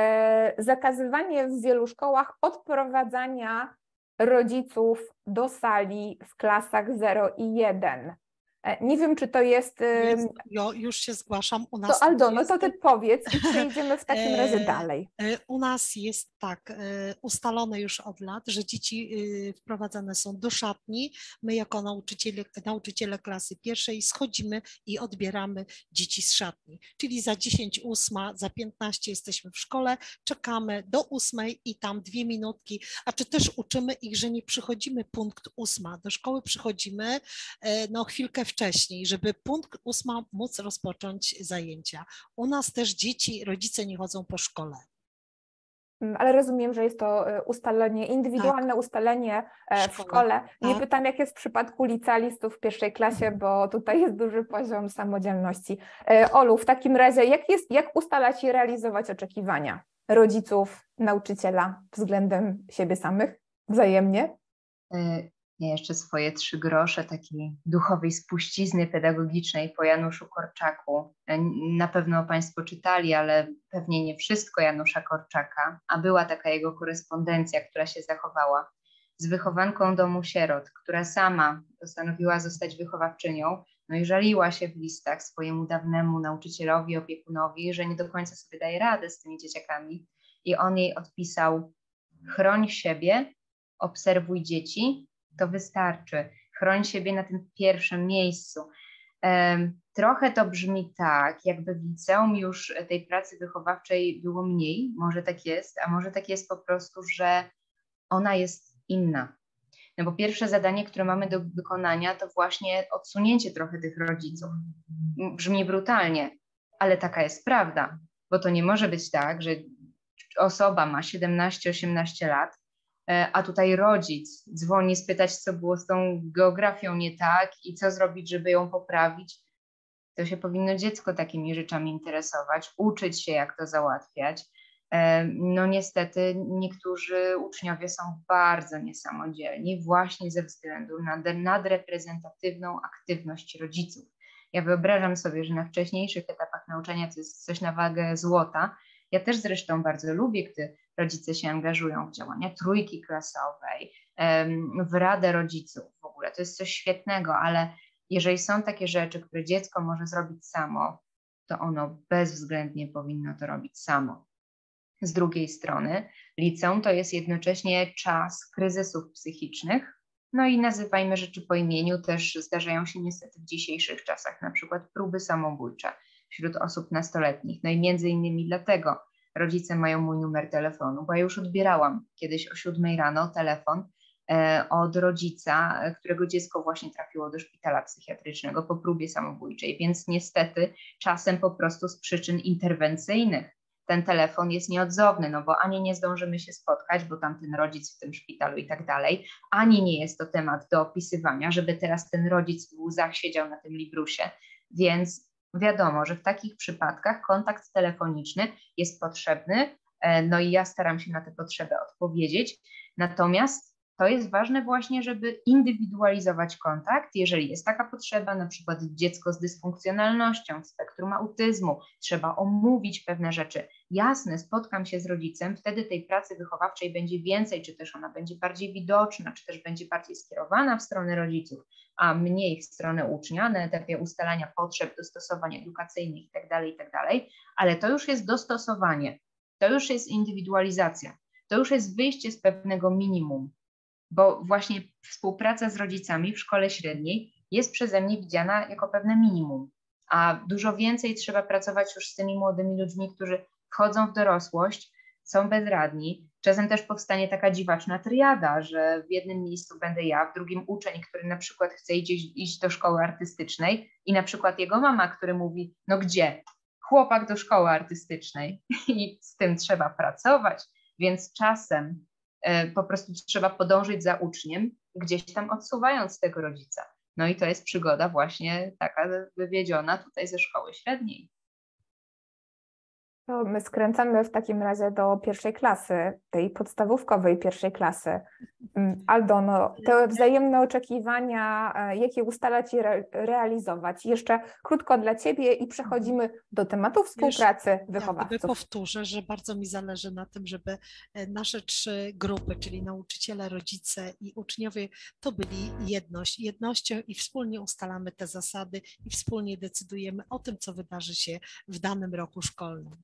A: Zakazywanie w wielu szkołach odprowadzania rodziców do sali w klasach zero i jeden. Nie wiem, czy to jest...
C: jest jo, już się zgłaszam. U nas
A: to Aldono,
C: jest...
A: to Ty powiedz i przejdziemy w takim razie dalej.
C: U nas jest tak ustalone już od lat, że dzieci wprowadzane są do szatni. My jako nauczyciele, nauczyciele klasy pierwszej schodzimy i odbieramy dzieci z szatni. Czyli za dziesięć ósma, za piętnaście jesteśmy w szkole, czekamy do ósmej i tam dwie minutki, a czy też uczymy ich, że nie przychodzimy punkt ósma. Do szkoły przychodzimy no chwilkę wcześniej, żeby punkt ósma móc rozpocząć zajęcia. U nas też dzieci, rodzice nie chodzą po szkole.
A: Ale rozumiem, że jest to ustalenie, indywidualne tak. ustalenie w szkole. szkole. Nie tak. pytam, jak jest w przypadku licealistów w pierwszej klasie, bo tutaj jest duży poziom samodzielności. Olu, w takim razie jak, jest, jak ustalać i realizować oczekiwania rodziców, nauczyciela względem siebie samych wzajemnie?
D: Ja jeszcze swoje trzy grosze takiej duchowej spuścizny pedagogicznej po Januszu Korczaku. Na pewno Państwo czytali, ale pewnie nie wszystko Janusza Korczaka, a była taka jego korespondencja, która się zachowała z wychowanką domu sierot, która sama postanowiła zostać wychowawczynią, no i żaliła się w listach swojemu dawnemu nauczycielowi, opiekunowi, że nie do końca sobie daje radę z tymi dzieciakami. I on jej odpisał: chroń siebie, obserwuj dzieci, to wystarczy. Chroń siebie na tym pierwszym miejscu. Um, trochę to brzmi tak, jakby w liceum już tej pracy wychowawczej było mniej. Może tak jest, a może tak jest po prostu, że ona jest inna. No bo pierwsze zadanie, które mamy do wykonania, to właśnie odsunięcie trochę tych rodziców. Brzmi brutalnie, ale taka jest prawda, bo to nie może być tak, że osoba ma siedemnaście osiemnaście lat, a tutaj rodzic dzwoni spytać, co było z tą geografią nie tak i co zrobić, żeby ją poprawić. To się powinno dziecko takimi rzeczami interesować, uczyć się, jak to załatwiać. No niestety niektórzy uczniowie są bardzo niesamodzielni właśnie ze względu na nadreprezentatywną aktywność rodziców. Ja wyobrażam sobie, że na wcześniejszych etapach nauczania to jest coś na wagę złota. Ja też zresztą bardzo lubię, gdy rodzice się angażują w działania trójki klasowej, w radę rodziców w ogóle. To jest coś świetnego, ale jeżeli są takie rzeczy, które dziecko może zrobić samo, to ono bezwzględnie powinno to robić samo. Z drugiej strony liceum to jest jednocześnie czas kryzysów psychicznych, no i nazywajmy rzeczy po imieniu, też zdarzają się niestety w dzisiejszych czasach, na przykład próby samobójcze wśród osób nastoletnich. No i między innymi dlatego rodzice mają mój numer telefonu, bo ja już odbierałam kiedyś o siódmej rano telefon e, od rodzica, którego dziecko właśnie trafiło do szpitala psychiatrycznego po próbie samobójczej, więc niestety czasem po prostu z przyczyn interwencyjnych ten telefon jest nieodzowny, no bo ani nie zdążymy się spotkać, bo tam ten rodzic w tym szpitalu i tak dalej, ani nie jest to temat do opisywania, żeby teraz ten rodzic w łzach siedział na tym librusie, więc wiadomo, że w takich przypadkach kontakt telefoniczny jest potrzebny, no i ja staram się na tę potrzebę odpowiedzieć, natomiast to jest ważne właśnie, żeby indywidualizować kontakt, jeżeli jest taka potrzeba, na przykład dziecko z dysfunkcjonalnością, w spektrum autyzmu, trzeba omówić pewne rzeczy. Jasne, spotkam się z rodzicem, wtedy tej pracy wychowawczej będzie więcej, czy też ona będzie bardziej widoczna, czy też będzie bardziej skierowana w stronę rodziców, a mniej w stronę ucznia na etapie ustalania potrzeb, dostosowań edukacyjnych itd., itd., ale to już jest dostosowanie, to już jest indywidualizacja, to już jest wyjście z pewnego minimum, bo właśnie współpraca z rodzicami w szkole średniej jest przeze mnie widziana jako pewne minimum, a dużo więcej trzeba pracować już z tymi młodymi ludźmi, którzy wchodzą w dorosłość, są bezradni. Czasem też powstanie taka dziwaczna triada, że w jednym miejscu będę ja, w drugim uczeń, który na przykład chce iść, iść do szkoły artystycznej i na przykład jego mama, który mówi, no gdzie? Chłopak do szkoły artystycznej i z tym trzeba pracować, więc czasem po prostu trzeba podążyć za uczniem, gdzieś tam odsuwając tego rodzica. No i to jest przygoda właśnie taka wywiedziona tutaj ze szkoły średniej.
A: To my skręcamy w takim razie do pierwszej klasy, tej podstawówkowej pierwszej klasy. Aldono, te wzajemne oczekiwania, jakie ustalać i re realizować. Jeszcze krótko dla Ciebie i przechodzimy do tematu współpracy Wiesz, wychowawców.
C: Ja powtórzę, że bardzo mi zależy na tym, żeby nasze trzy grupy, czyli nauczyciele, rodzice i uczniowie, to byli jedność. Jednością i wspólnie ustalamy te zasady i wspólnie decydujemy o tym, co wydarzy się w danym roku szkolnym.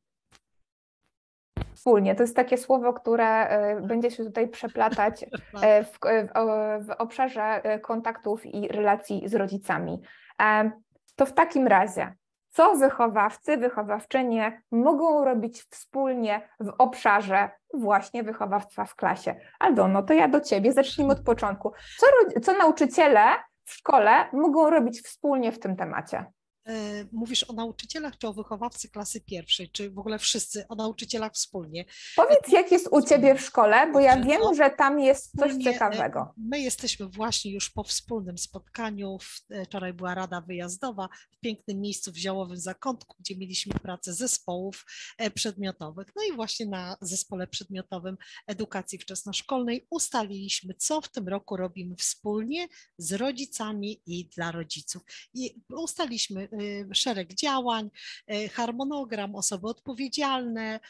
A: Wspólnie. To jest takie słowo, które będzie się tutaj przeplatać w, w, w obszarze kontaktów i relacji z rodzicami. To w takim razie, co wychowawcy, wychowawczynie mogą robić wspólnie w obszarze właśnie wychowawstwa w klasie? Aldono, to ja do Ciebie, zacznijmy od początku. Co, co nauczyciele w szkole mogą robić wspólnie w tym temacie?
C: Mówisz o nauczycielach czy o wychowawcy klasy pierwszej, czy w ogóle wszyscy, o nauczycielach wspólnie?
A: Powiedz, jak jest u Ciebie w szkole, bo ja wiem, że tam jest coś ciekawego.
C: My jesteśmy właśnie już po wspólnym spotkaniu, wczoraj była rada wyjazdowa w pięknym miejscu w Ziołowym Zakątku, gdzie mieliśmy pracę zespołów przedmiotowych. No i właśnie na zespole przedmiotowym edukacji wczesnoszkolnej ustaliliśmy, co w tym roku robimy wspólnie z rodzicami i dla rodziców. I ustaliliśmy szereg działań, harmonogram, osoby odpowiedzialne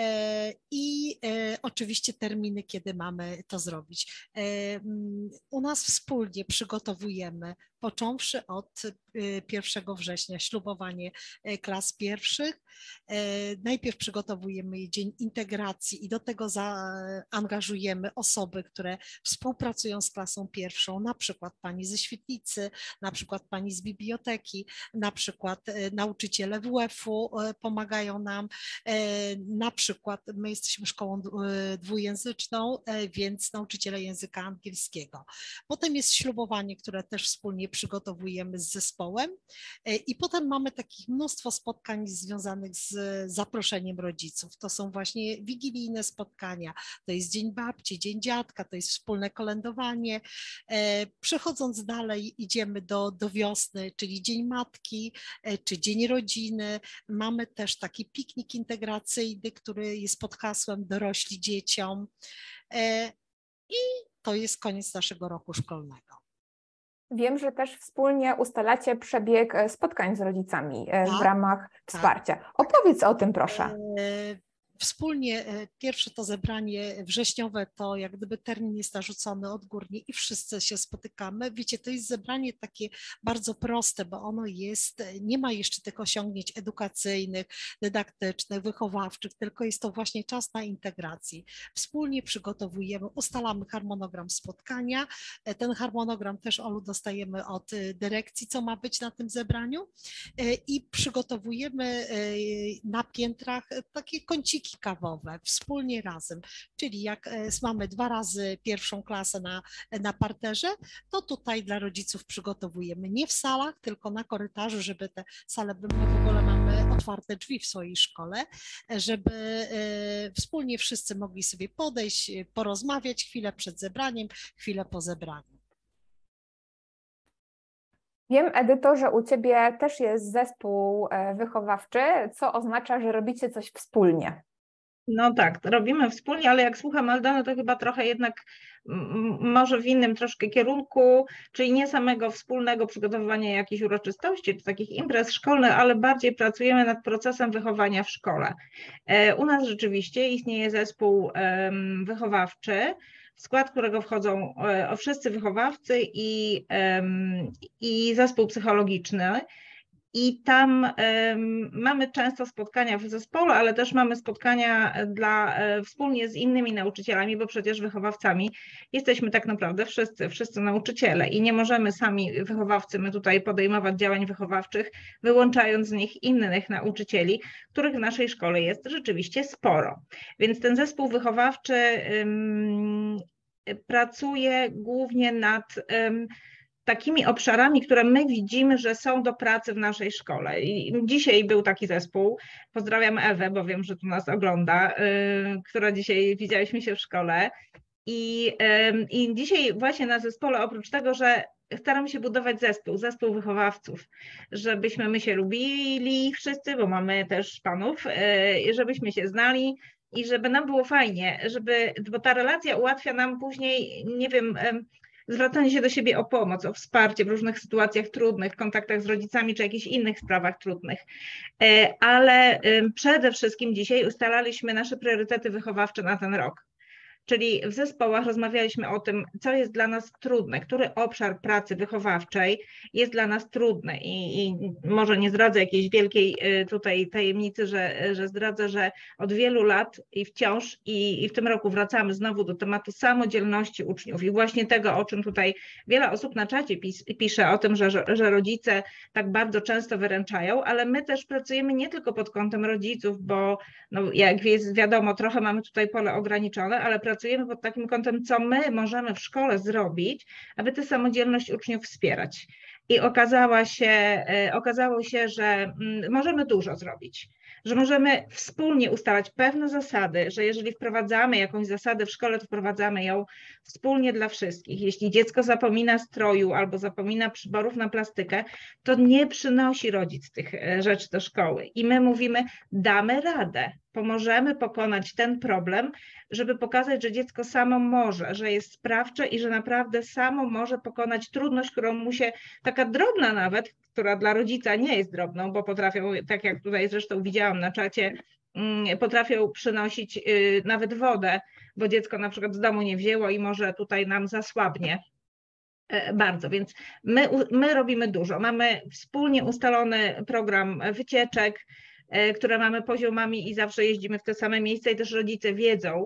C: i oczywiście terminy, kiedy mamy to zrobić. U nas wspólnie przygotowujemy, począwszy od pierwszego września, ślubowanie klas pierwszych. Najpierw przygotowujemy Dzień Integracji i do tego zaangażujemy osoby, które współpracują z klasą pierwszą, na przykład pani ze świetlicy, na przykład pani z biblioteki, na przykład nauczyciele W W F-u pomagają nam, na przykład my jesteśmy szkołą dwujęzyczną, więc nauczyciele języka angielskiego. Potem jest ślubowanie, które też wspólnie przygotowujemy z zespołem i potem mamy takich mnóstwo spotkań związanych z zaproszeniem rodziców. To są właśnie wigilijne spotkania, to jest Dzień Babci, Dzień Dziadka, to jest wspólne kolędowanie. Przechodząc dalej idziemy do, do wiosny, czyli Dzień Matki, czy Dzień Rodziny. Mamy też taki piknik integracyjny, który jest pod hasłem Dorośli dzieciom. I to jest koniec naszego roku szkolnego.
A: Wiem, że też wspólnie ustalacie przebieg spotkań z rodzicami
C: Tak,
A: w ramach wsparcia. Tak. Opowiedz o tym, proszę.
C: Wspólnie pierwsze to zebranie wrześniowe, to jak gdyby termin jest narzucony odgórnie i wszyscy się spotykamy. Wiecie, to jest zebranie takie bardzo proste, bo ono jest, nie ma jeszcze tych osiągnięć edukacyjnych, dydaktycznych, wychowawczych, tylko jest to właśnie czas na integracji. Wspólnie przygotowujemy, ustalamy harmonogram spotkania. Ten harmonogram też, Olu, dostajemy od dyrekcji, co ma być na tym zebraniu i przygotowujemy na piętrach takie kąciki kawowe, wspólnie razem, czyli jak mamy dwa razy pierwszą klasę na, na parterze, to tutaj dla rodziców przygotowujemy nie w salach, tylko na korytarzu, żeby te sale, my w ogóle mamy otwarte drzwi w swojej szkole, żeby wspólnie wszyscy mogli sobie podejść, porozmawiać chwilę przed zebraniem, chwilę po zebraniu.
A: Wiem, Edyto, że u Ciebie też jest zespół wychowawczy, co oznacza, że robicie coś wspólnie.
B: No tak, robimy wspólnie, ale jak słucham Aldony, to chyba trochę jednak może w innym troszkę kierunku, czyli nie samego wspólnego przygotowywania jakichś uroczystości czy takich imprez szkolnych, ale bardziej pracujemy nad procesem wychowania w szkole. U nas rzeczywiście istnieje zespół wychowawczy, w skład którego wchodzą wszyscy wychowawcy i, i zespół psychologiczny. I tam um, mamy często spotkania w zespole, ale też mamy spotkania dla, um, wspólnie z innymi nauczycielami, bo przecież wychowawcami jesteśmy tak naprawdę wszyscy, wszyscy nauczyciele i nie możemy sami wychowawcy my tutaj podejmować działań wychowawczych, wyłączając z nich innych nauczycieli, których w naszej szkole jest rzeczywiście sporo. Więc ten zespół wychowawczy um, pracuje głównie nad um, takimi obszarami, które my widzimy, że są do pracy w naszej szkole. I dzisiaj był taki zespół, pozdrawiam Ewę, bo wiem, że tu nas ogląda, yy, która dzisiaj widziałyśmy się w szkole. I, yy, I dzisiaj właśnie na zespole, oprócz tego, że staramy się budować zespół, zespół wychowawców, żebyśmy my się lubili wszyscy, bo mamy też panów, yy, żebyśmy się znali i żeby nam było fajnie, żeby, bo ta relacja ułatwia nam później, nie wiem, yy, zwracanie się do siebie o pomoc, o wsparcie w różnych sytuacjach trudnych, kontaktach z rodzicami czy jakichś innych sprawach trudnych. Ale przede wszystkim dzisiaj ustalaliśmy nasze priorytety wychowawcze na ten rok. Czyli w zespołach rozmawialiśmy o tym, co jest dla nas trudne, który obszar pracy wychowawczej jest dla nas trudny i, i może nie zdradzę jakiejś wielkiej tutaj tajemnicy, że, że zdradzę, że od wielu lat i wciąż i, i w tym roku wracamy znowu do tematu samodzielności uczniów i właśnie tego, o czym tutaj wiele osób na czacie pis, pisze o tym, że, że, że rodzice tak bardzo często wyręczają, ale my też pracujemy nie tylko pod kątem rodziców, bo no, jak jest wiadomo, trochę mamy tutaj pole ograniczone, ale pracujemy pod takim kątem, co my możemy w szkole zrobić, aby tę samodzielność uczniów wspierać. I okazała się, okazało się, że możemy dużo zrobić, że możemy wspólnie ustalać pewne zasady, że jeżeli wprowadzamy jakąś zasadę w szkole, to wprowadzamy ją wspólnie dla wszystkich. Jeśli dziecko zapomina stroju albo zapomina przyborów na plastykę, to nie przynosi rodzic tych rzeczy do szkoły. I my mówimy, damy radę, pomożemy pokonać ten problem, żeby pokazać, że dziecko samo może, że jest sprawcze i że naprawdę samo może pokonać trudność, którą mu się, taka drobna nawet, która dla rodzica nie jest drobną, bo potrafią, tak jak tutaj zresztą widziałam na czacie, potrafią przynosić nawet wodę, bo dziecko na przykład z domu nie wzięło i może tutaj nam zasłabnie. Bardzo, więc my, my robimy dużo. Mamy wspólnie ustalony program wycieczek, które mamy poziomami i zawsze jeździmy w te same miejsca i też rodzice wiedzą,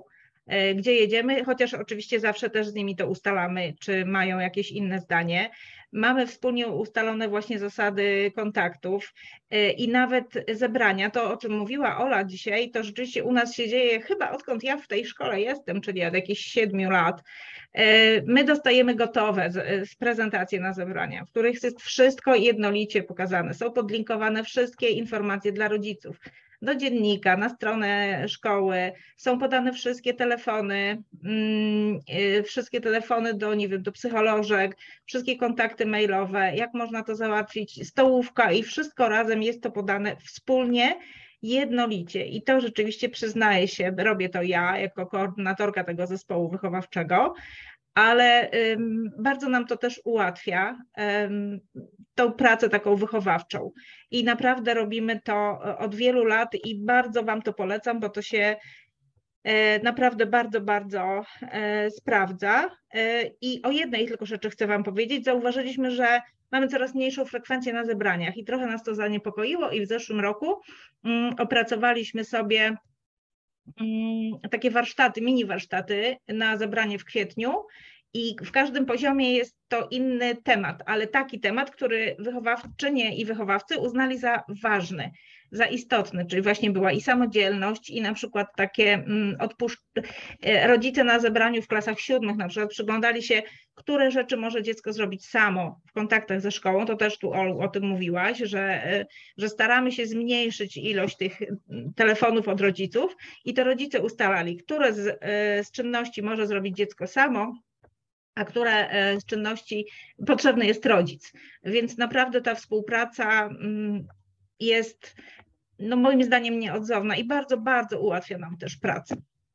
B: gdzie jedziemy, chociaż oczywiście zawsze też z nimi to ustalamy, czy mają jakieś inne zdanie. Mamy wspólnie ustalone właśnie zasady kontaktów i nawet zebrania, to o czym mówiła Ola dzisiaj, to rzeczywiście u nas się dzieje chyba odkąd ja w tej szkole jestem, czyli od jakichś siedmiu lat. My dostajemy gotowe z, z prezentacje na zebrania, w których jest wszystko jednolicie pokazane. Są podlinkowane wszystkie informacje dla rodziców, do dziennika, na stronę szkoły, są podane wszystkie telefony, yy, wszystkie telefony do, nie wiem, do psycholożek, wszystkie kontakty mailowe, jak można to załatwić, stołówka i wszystko razem jest to podane wspólnie, jednolicie. I to rzeczywiście przyznaję się, robię to ja jako koordynatorka tego zespołu wychowawczego, ale um, bardzo nam to też ułatwia um, tą pracę taką wychowawczą i naprawdę robimy to od wielu lat i bardzo Wam to polecam, bo to się e, naprawdę bardzo, bardzo e, sprawdza. E, I o jednej tylko rzeczy chcę Wam powiedzieć. Zauważyliśmy, że mamy coraz mniejszą frekwencję na zebraniach i trochę nas to zaniepokoiło i w zeszłym roku um, opracowaliśmy sobie takie warsztaty, mini warsztaty na zebranie w kwietniu i w każdym poziomie jest to inny temat, ale taki temat, który wychowawczynie i wychowawcy uznali za ważny, za istotny, czyli właśnie była i samodzielność i na przykład takie odpuszcz... rodzice na zebraniu w klasach siódmych na przykład przyglądali się, które rzeczy może dziecko zrobić samo w kontaktach ze szkołą, to też tu Olu o tym mówiłaś, że, że staramy się zmniejszyć ilość tych telefonów od rodziców i to rodzice ustalali, które z, z czynności może zrobić dziecko samo, a które z czynności potrzebny jest rodzic. Więc naprawdę ta współpraca jest, no moim zdaniem, nieodzowna i bardzo, bardzo ułatwia nam też pracę.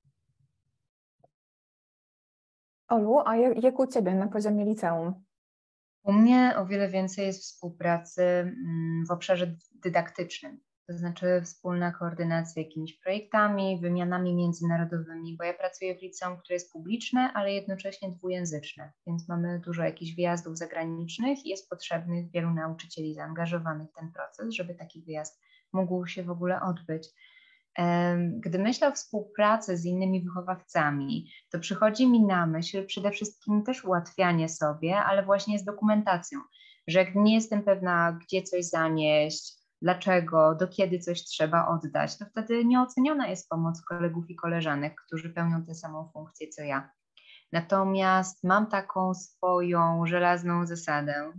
A: Olu, a jak u Ciebie na poziomie liceum?
D: U mnie o wiele więcej jest współpracy w obszarze dydaktycznym. To znaczy wspólna koordynacja jakimiś projektami, wymianami międzynarodowymi, bo ja pracuję w liceum, które jest publiczne, ale jednocześnie dwujęzyczne, więc mamy dużo jakichś wyjazdów zagranicznych i jest potrzebnych wielu nauczycieli zaangażowanych w ten proces, żeby taki wyjazd mógł się w ogóle odbyć. Gdy myślę o współpracy z innymi wychowawcami, to przychodzi mi na myśl przede wszystkim też ułatwianie sobie, ale właśnie z dokumentacją, że jak nie jestem pewna, gdzie coś zanieść, dlaczego, do kiedy coś trzeba oddać, to wtedy nieoceniona jest pomoc kolegów i koleżanek, którzy pełnią tę samą funkcję co ja. Natomiast mam taką swoją żelazną zasadę,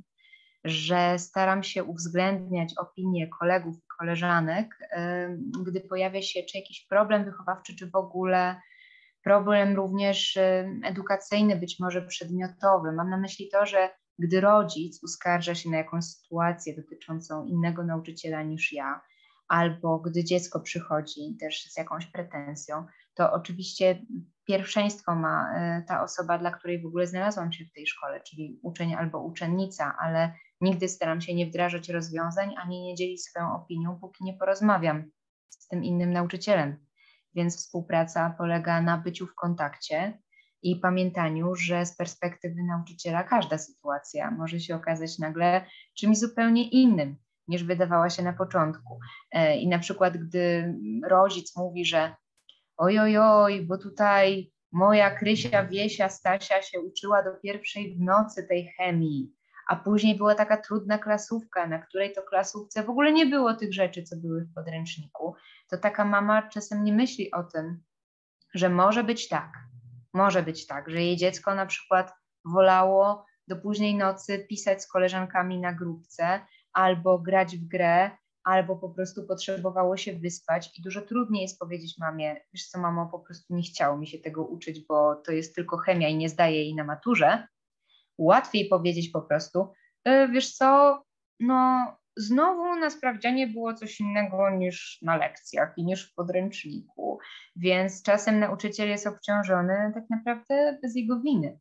D: że staram się uwzględniać opinie kolegów i koleżanek, gdy pojawia się czy jakiś problem wychowawczy, czy w ogóle problem również edukacyjny, być może przedmiotowy. Mam na myśli to, że gdy rodzic uskarża się na jakąś sytuację dotyczącą innego nauczyciela niż ja, albo gdy dziecko przychodzi też z jakąś pretensją, to oczywiście pierwszeństwo ma ta osoba, dla której w ogóle znalazłam się w tej szkole, czyli uczeń albo uczennica, ale nigdy staram się nie wdrażać rozwiązań, ani nie dzielić swoją opinią, póki nie porozmawiam z tym innym nauczycielem. Więc współpraca polega na byciu w kontakcie i pamiętaniu, że z perspektywy nauczyciela każda sytuacja może się okazać nagle czymś zupełnie innym, niż wydawała się na początku. I na przykład, gdy rodzic mówi, że oj, oj, oj, bo tutaj moja Krysia, Wiesia, Stasia się uczyła do pierwszej w nocy tej chemii, a później była taka trudna klasówka, na której to klasówce w ogóle nie było tych rzeczy, co były w podręczniku, to taka mama czasem nie myśli o tym, że może być tak, może być tak, że jej dziecko na przykład wolało do późnej nocy pisać z koleżankami na grupce, albo grać w grę, albo po prostu potrzebowało się wyspać i dużo trudniej jest powiedzieć mamie, wiesz co mamo, po prostu nie chciało mi się tego uczyć, bo to jest tylko chemia i nie zdaję jej na maturze. Łatwiej powiedzieć po prostu, e, wiesz co, no znowu na sprawdzianie było coś innego niż na lekcjach i niż w podręczniku, więc czasem nauczyciel jest obciążony tak naprawdę bez jego winy.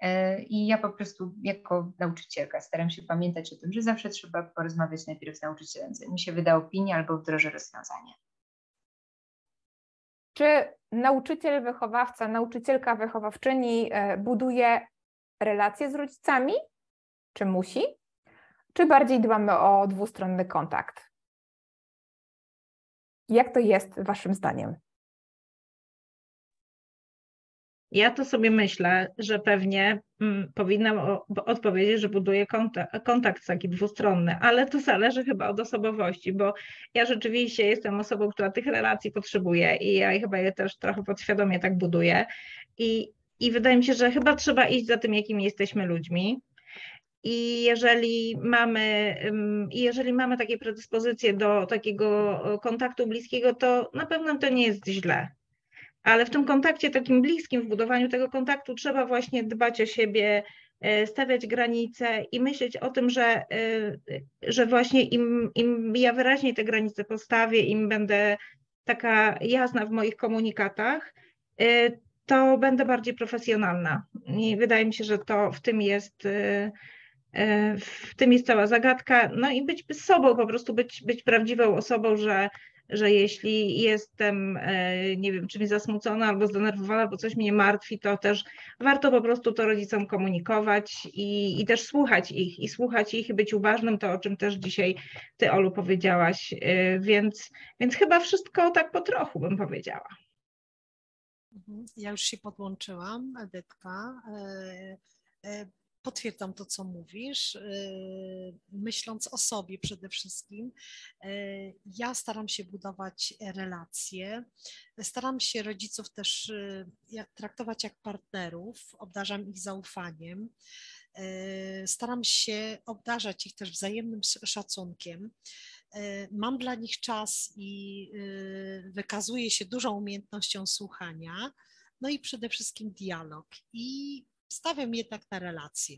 D: I ja po prostu jako nauczycielka staram się pamiętać o tym, że zawsze trzeba porozmawiać najpierw z nauczycielem, zanim się wyda opinia albo wdroży rozwiązanie.
A: Czy nauczyciel, wychowawca, nauczycielka, wychowawczyni buduje relacje z rodzicami? Czy musi? Czy bardziej dbamy o dwustronny kontakt? Jak to jest waszym zdaniem?
B: Ja to sobie myślę, że pewnie mm, powinnam o, odpowiedzieć, że buduję kontakt, kontakt taki dwustronny, ale to zależy chyba od osobowości, bo ja rzeczywiście jestem osobą, która tych relacji potrzebuje i ja chyba je też trochę podświadomie tak buduję. I, i wydaje mi się, że chyba trzeba iść za tym, jakimi jesteśmy ludźmi. I jeżeli mamy, i jeżeli mamy takie predyspozycje do takiego kontaktu bliskiego, to na pewno to nie jest źle. Ale w tym kontakcie takim bliskim, w budowaniu tego kontaktu trzeba właśnie dbać o siebie, stawiać granice i myśleć o tym, że, że właśnie im, im ja wyraźniej te granice postawię, im będę taka jasna w moich komunikatach, to będę bardziej profesjonalna. I wydaje mi się, że to w tym jest, w tym jest cała zagadka. No i być sobą, po prostu być, być prawdziwą osobą, że że jeśli jestem, nie wiem, czymś zasmucona albo zdenerwowana, bo coś mnie martwi, to też warto po prostu to rodzicom komunikować i, i też słuchać ich, i słuchać ich i być uważnym, to o czym też dzisiaj ty, Olu, powiedziałaś, więc, więc chyba wszystko tak po trochu bym powiedziała.
C: Ja już się podłączyłam, Edytka. Potwierdzam to, co mówisz, myśląc o sobie przede wszystkim. Ja staram się budować relacje, staram się rodziców też traktować jak partnerów, obdarzam ich zaufaniem, staram się obdarzać ich też wzajemnym szacunkiem. Mam dla nich czas i wykazuję się dużą umiejętnością słuchania, no i przede wszystkim dialog. I stawiam jednak na relacje.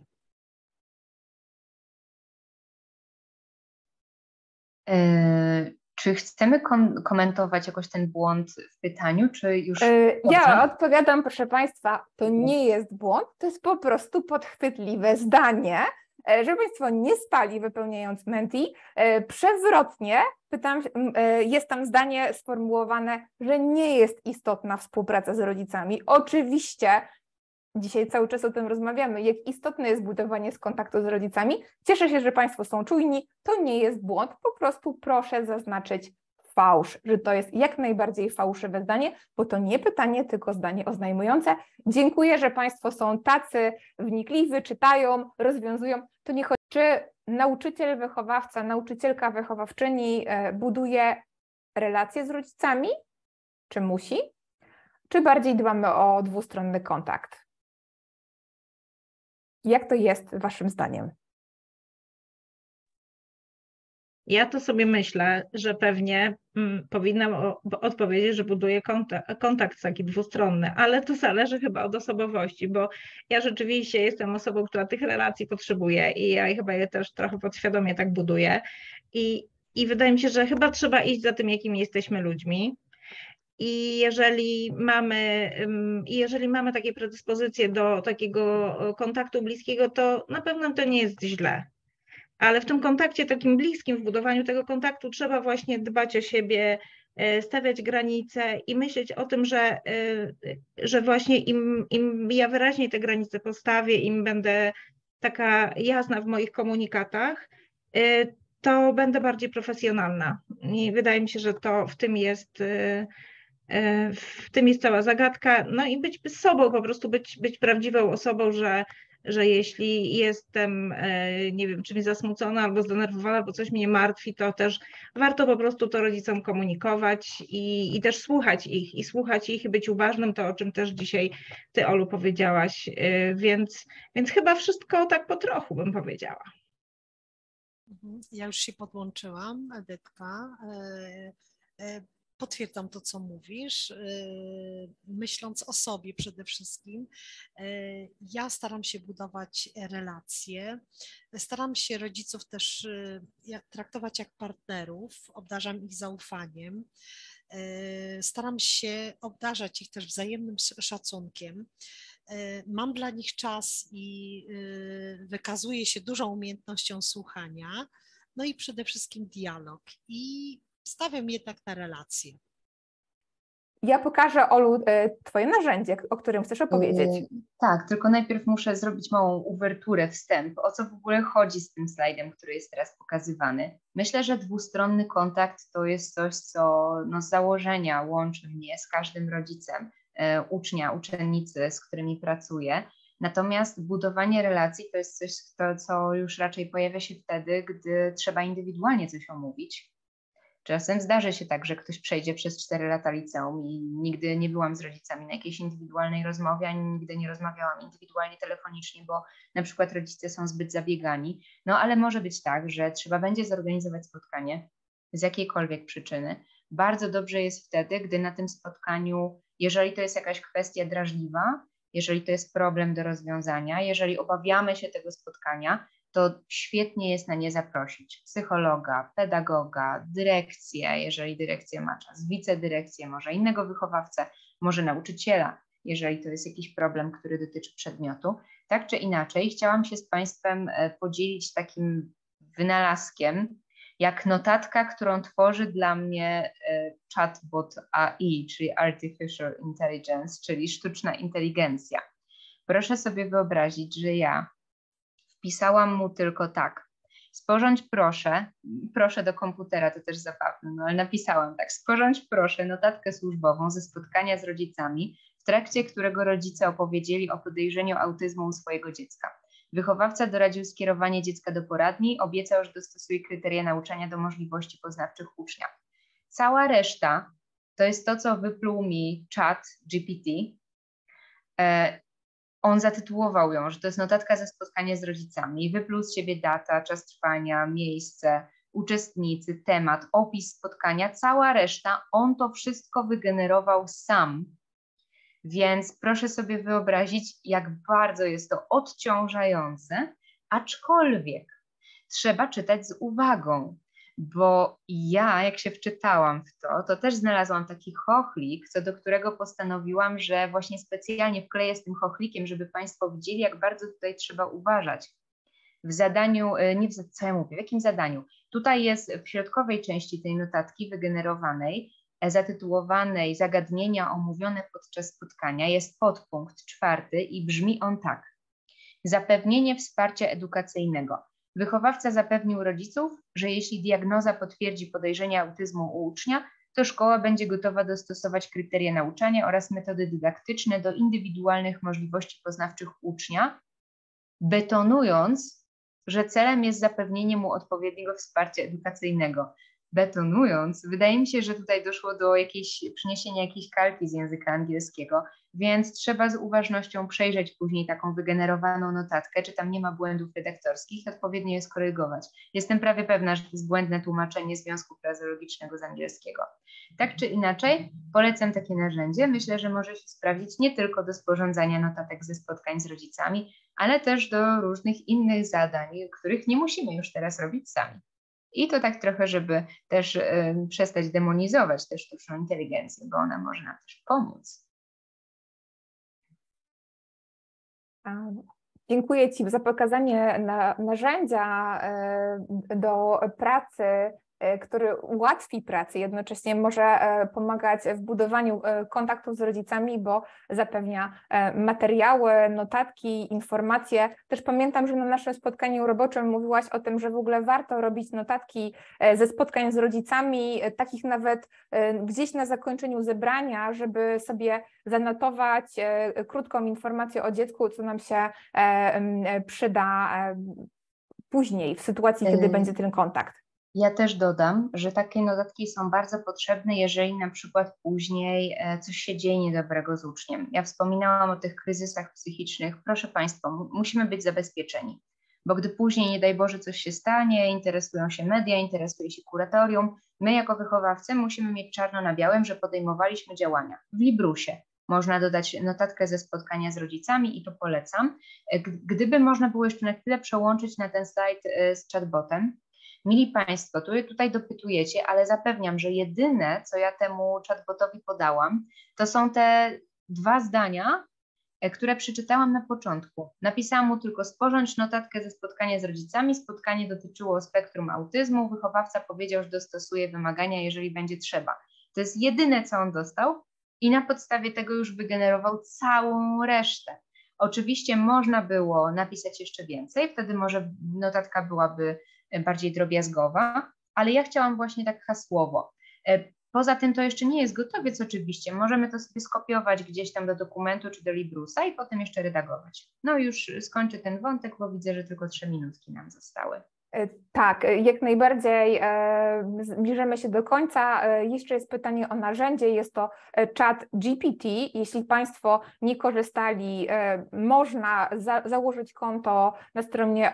D: E, czy chcemy kom- komentować jakoś ten błąd w pytaniu, czy już...
A: E, ja odpowiadam, proszę Państwa, to nie jest błąd, to jest po prostu podchwytliwe zdanie, e, żeby Państwo nie spali wypełniając Menti. E, przewrotnie pytam, e, jest tam zdanie sformułowane, że nie jest istotna współpraca z rodzicami. Oczywiście dzisiaj cały czas o tym rozmawiamy, jak istotne jest budowanie z kontaktu z rodzicami. Cieszę się, że Państwo są czujni. To nie jest błąd, po prostu proszę zaznaczyć fałsz, że to jest jak najbardziej fałszywe zdanie, bo to nie pytanie, tylko zdanie oznajmujące. Dziękuję, że Państwo są tacy wnikliwi, czytają, rozwiązują. To nie chodzi, czy nauczyciel, wychowawca, nauczycielka, wychowawczyni buduje relacje z rodzicami, czy musi, czy bardziej dbamy o dwustronny kontakt? Jak to jest Waszym zdaniem?
B: Ja to sobie myślę, że pewnie mm, powinnam o, odpowiedzieć, że buduję kontakt, kontakt taki dwustronny, ale to zależy chyba od osobowości, bo ja rzeczywiście jestem osobą, która tych relacji potrzebuje i ja chyba je też trochę podświadomie tak buduję. I, i wydaje mi się, że chyba trzeba iść za tym, jakimi jesteśmy ludźmi. I jeżeli mamy, jeżeli mamy takie predyspozycje do takiego kontaktu bliskiego, to na pewno to nie jest źle. Ale w tym kontakcie takim bliskim, w budowaniu tego kontaktu trzeba właśnie dbać o siebie, stawiać granice i myśleć o tym, że, że właśnie im, im ja wyraźniej te granice postawię, im będę taka jasna w moich komunikatach, to będę bardziej profesjonalna. I wydaje mi się, że to w tym jest... W tym jest cała zagadka, no i być sobą, po prostu być, być prawdziwą osobą, że, że jeśli jestem, nie wiem, czymś zasmucona albo zdenerwowana, bo coś mnie martwi, to też warto po prostu to rodzicom komunikować i, i też słuchać ich, i słuchać ich i być uważnym, to o czym też dzisiaj ty, Olu, powiedziałaś, więc, więc chyba wszystko tak po trochu bym powiedziała.
C: Ja już się podłączyłam, Edytka. Potwierdzam to, co mówisz, myśląc o sobie przede wszystkim. Ja staram się budować relacje, staram się rodziców też traktować jak partnerów, obdarzam ich zaufaniem, staram się obdarzać ich też wzajemnym szacunkiem. Mam dla nich czas i wykazuję się dużą umiejętnością słuchania, no i przede wszystkim dialog. I stawiam jednak na relacje.
A: Ja pokażę, Olu, Twoje narzędzie, o którym chcesz opowiedzieć.
D: Yy, tak, tylko najpierw muszę zrobić małą uwerturę, wstęp. O co w ogóle chodzi z tym slajdem, który jest teraz pokazywany? Myślę, że dwustronny kontakt to jest coś, co no, z założenia łączy mnie z każdym rodzicem. ucznia, uczennicy, z którymi pracuję. Natomiast budowanie relacji to jest coś, to, co już raczej pojawia się wtedy, gdy trzeba indywidualnie coś omówić. Czasem zdarzy się tak, że ktoś przejdzie przez cztery lata liceum i nigdy nie byłam z rodzicami na jakiejś indywidualnej rozmowie, ani nigdy nie rozmawiałam indywidualnie telefonicznie, bo na przykład rodzice są zbyt zabiegani. No ale może być tak, że trzeba będzie zorganizować spotkanie z jakiejkolwiek przyczyny. Bardzo dobrze jest wtedy, gdy na tym spotkaniu, jeżeli to jest jakaś kwestia drażliwa, jeżeli to jest problem do rozwiązania, jeżeli obawiamy się tego spotkania, to świetnie jest na nie zaprosić psychologa, pedagoga, dyrekcję, jeżeli dyrekcja ma czas, wicedyrekcję, może innego wychowawcę, może nauczyciela, jeżeli to jest jakiś problem, który dotyczy przedmiotu. Tak czy inaczej, chciałam się z Państwem podzielić takim wynalazkiem, jak notatka, którą tworzy dla mnie chatbot A I, czyli Artificial Intelligence, czyli sztuczna inteligencja. Proszę sobie wyobrazić, że ja wpisałam mu tylko tak: sporządź proszę, proszę do komputera, to też zabawne, no ale napisałam tak: sporządź proszę notatkę służbową ze spotkania z rodzicami, w trakcie którego rodzice opowiedzieli o podejrzeniu autyzmu u swojego dziecka. Wychowawca doradził skierowanie dziecka do poradni, obiecał, że dostosuje kryteria nauczania do możliwości poznawczych ucznia. Cała reszta to jest to, co wypluł mi czat G P T. E, on zatytułował ją, że to jest notatka ze spotkania z rodzicami, wypluł z siebie data, czas trwania, miejsce, uczestnicy, temat, opis spotkania, cała reszta, on to wszystko wygenerował sam. Więc proszę sobie wyobrazić, jak bardzo jest to odciążające, aczkolwiek trzeba czytać z uwagą, bo ja, jak się wczytałam w to, to też znalazłam taki chochlik, co do którego postanowiłam, że właśnie specjalnie wkleję z tym chochlikiem, żeby Państwo widzieli, jak bardzo tutaj trzeba uważać. W zadaniu, nie w, co ja mówię, w jakim zadaniu? Tutaj jest w środkowej części tej notatki wygenerowanej, zatytułowanej Zagadnienia omówione podczas spotkania, jest podpunkt czwarty i brzmi on tak: zapewnienie wsparcia edukacyjnego. Wychowawca zapewnił rodziców, że jeśli diagnoza potwierdzi podejrzenie autyzmu u ucznia, to szkoła będzie gotowa dostosować kryteria nauczania oraz metody dydaktyczne do indywidualnych możliwości poznawczych ucznia, betonując, że celem jest zapewnienie mu odpowiedniego wsparcia edukacyjnego. Betonując, wydaje mi się, że tutaj doszło do jakiejś, przyniesienia jakiejś kalki z języka angielskiego, więc trzeba z uważnością przejrzeć później taką wygenerowaną notatkę, czy tam nie ma błędów redaktorskich, odpowiednio je skorygować. Jestem prawie pewna, że to jest błędne tłumaczenie związku frazeologicznego z angielskiego. Tak czy inaczej, polecam takie narzędzie. Myślę, że może się sprawdzić nie tylko do sporządzania notatek ze spotkań z rodzicami, ale też do różnych innych zadań, których nie musimy już teraz robić sami. I to tak trochę, żeby też y, przestać demonizować tę sztuczną inteligencję, bo ona może nam też pomóc.
A: Dziękuję Ci za pokazanie na, narzędzia y, do pracy, y, który ułatwi pracę, jednocześnie może y, pomagać w budowaniu y, kontaktów z rodzicami, bo zapewnia y, materiały, notatki, informacje. Też pamiętam, że na naszym spotkaniu roboczym mówiłaś o tym, że w ogóle warto robić notatki y, ze spotkań z rodzicami, y, takich nawet y, gdzieś na zakończeniu zebrania, żeby sobie zanotować y, krótką informację o dziecku, co nam się y, y, przyda y, później w sytuacji, kiedy y będzie ten kontakt.
D: Ja też dodam, że takie notatki są bardzo potrzebne, jeżeli na przykład później coś się dzieje niedobrego z uczniem. Ja wspominałam o tych kryzysach psychicznych. Proszę Państwa, musimy być zabezpieczeni, bo gdy później, nie daj Boże, coś się stanie, interesują się media, interesuje się kuratorium, my jako wychowawcy musimy mieć czarno na białym, że podejmowaliśmy działania. W Librusie można dodać notatkę ze spotkania z rodzicami i to polecam. Gdyby można było jeszcze na chwilę przełączyć na ten slajd z chatbotem. Mili Państwo, tu, tutaj dopytujecie, ale zapewniam, że jedyne, co ja temu chatbotowi podałam, to są te dwa zdania, które przeczytałam na początku. Napisałam mu tylko: sporządź notatkę ze spotkania z rodzicami. Spotkanie dotyczyło spektrum autyzmu. Wychowawca powiedział, że dostosuje wymagania, jeżeli będzie trzeba. To jest jedyne, co on dostał i na podstawie tego już wygenerował całą resztę. Oczywiście można było napisać jeszcze więcej, wtedy może notatka byłaby bardziej drobiazgowa, ale ja chciałam właśnie tak hasłowo. Poza tym to jeszcze nie jest gotowiec oczywiście, możemy to sobie skopiować gdzieś tam do dokumentu czy do Librusa i potem jeszcze redagować. No już skończę ten wątek, bo widzę, że tylko trzy minutki nam zostały.
A: Tak, jak najbardziej zbliżamy się do końca. Jeszcze jest pytanie o narzędzie, jest to Chat G P T. Jeśli Państwo nie korzystali, można za, założyć konto na stronie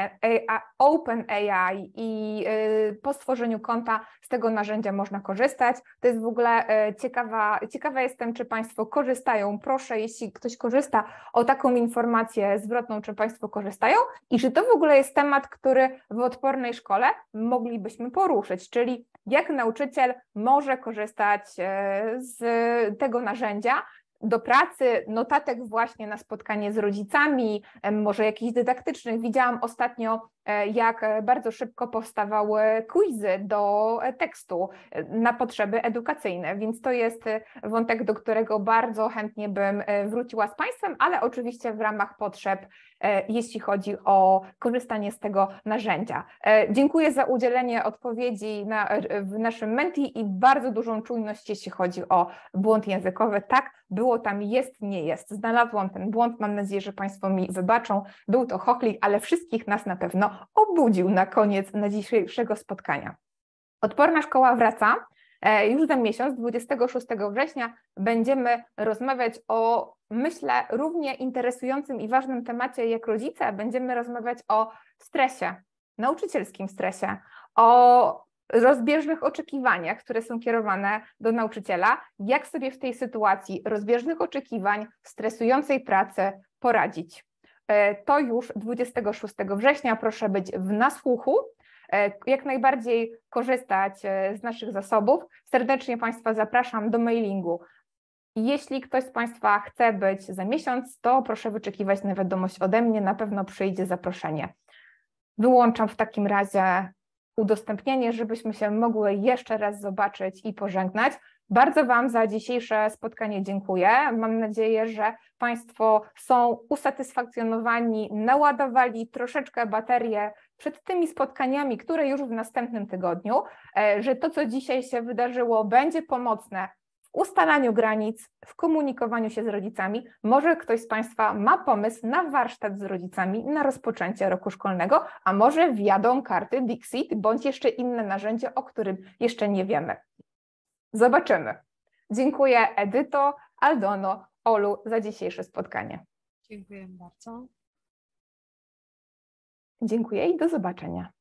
A: OpenAI i po stworzeniu konta z tego narzędzia można korzystać. To jest w ogóle ciekawa, ciekawa jestem, czy Państwo korzystają. Proszę, jeśli ktoś korzysta, o taką informację zwrotną, czy Państwo korzystają i czy to w ogóle jest temat, który w odpornej szkole moglibyśmy poruszyć, czyli jak nauczyciel może korzystać z tego narzędzia do pracy, notatek właśnie na spotkanie z rodzicami, może jakichś dydaktycznych. Widziałam ostatnio, jak bardzo szybko powstawały quizy do tekstu na potrzeby edukacyjne, więc to jest wątek, do którego bardzo chętnie bym wróciła z Państwem, ale oczywiście w ramach potrzeb, jeśli chodzi o korzystanie z tego narzędzia. Dziękuję za udzielenie odpowiedzi na, w naszym Menti i bardzo dużą czujność, jeśli chodzi o błąd językowy. Tak, było tam, jest, nie jest. Znalazłam ten błąd, mam nadzieję, że Państwo mi wybaczą. Był to chochlik, ale wszystkich nas na pewno obudził na koniec na dzisiejszego spotkania. Odporna szkoła wraca. Już za miesiąc, dwudziestego szóstego września, będziemy rozmawiać o, myślę, równie interesującym i ważnym temacie jak rodzice. Będziemy rozmawiać o stresie, nauczycielskim stresie, o rozbieżnych oczekiwaniach, które są kierowane do nauczyciela, jak sobie w tej sytuacji rozbieżnych oczekiwań, stresującej pracy poradzić. To już dwudziestego szóstego września, proszę być w nasłuchu, jak najbardziej korzystać z naszych zasobów. Serdecznie Państwa zapraszam do mailingu. Jeśli ktoś z Państwa chce być za miesiąc, to proszę wyczekiwać na wiadomość ode mnie, na pewno przyjdzie zaproszenie. Wyłączam w takim razie udostępnienie, żebyśmy się mogły jeszcze raz zobaczyć i pożegnać. Bardzo Wam za dzisiejsze spotkanie dziękuję. Mam nadzieję, że Państwo są usatysfakcjonowani, naładowali troszeczkę baterię przed tymi spotkaniami, które już w następnym tygodniu, że to, co dzisiaj się wydarzyło, będzie pomocne w ustalaniu granic, w komunikowaniu się z rodzicami. Może ktoś z Państwa ma pomysł na warsztat z rodzicami na rozpoczęcie roku szkolnego, a może wjadą karty Dixit bądź jeszcze inne narzędzie, o którym jeszcze nie wiemy. Zobaczymy. Dziękuję Edyto, Aldono, Olu za dzisiejsze spotkanie.
C: Dziękuję bardzo.
A: Dziękuję i do zobaczenia.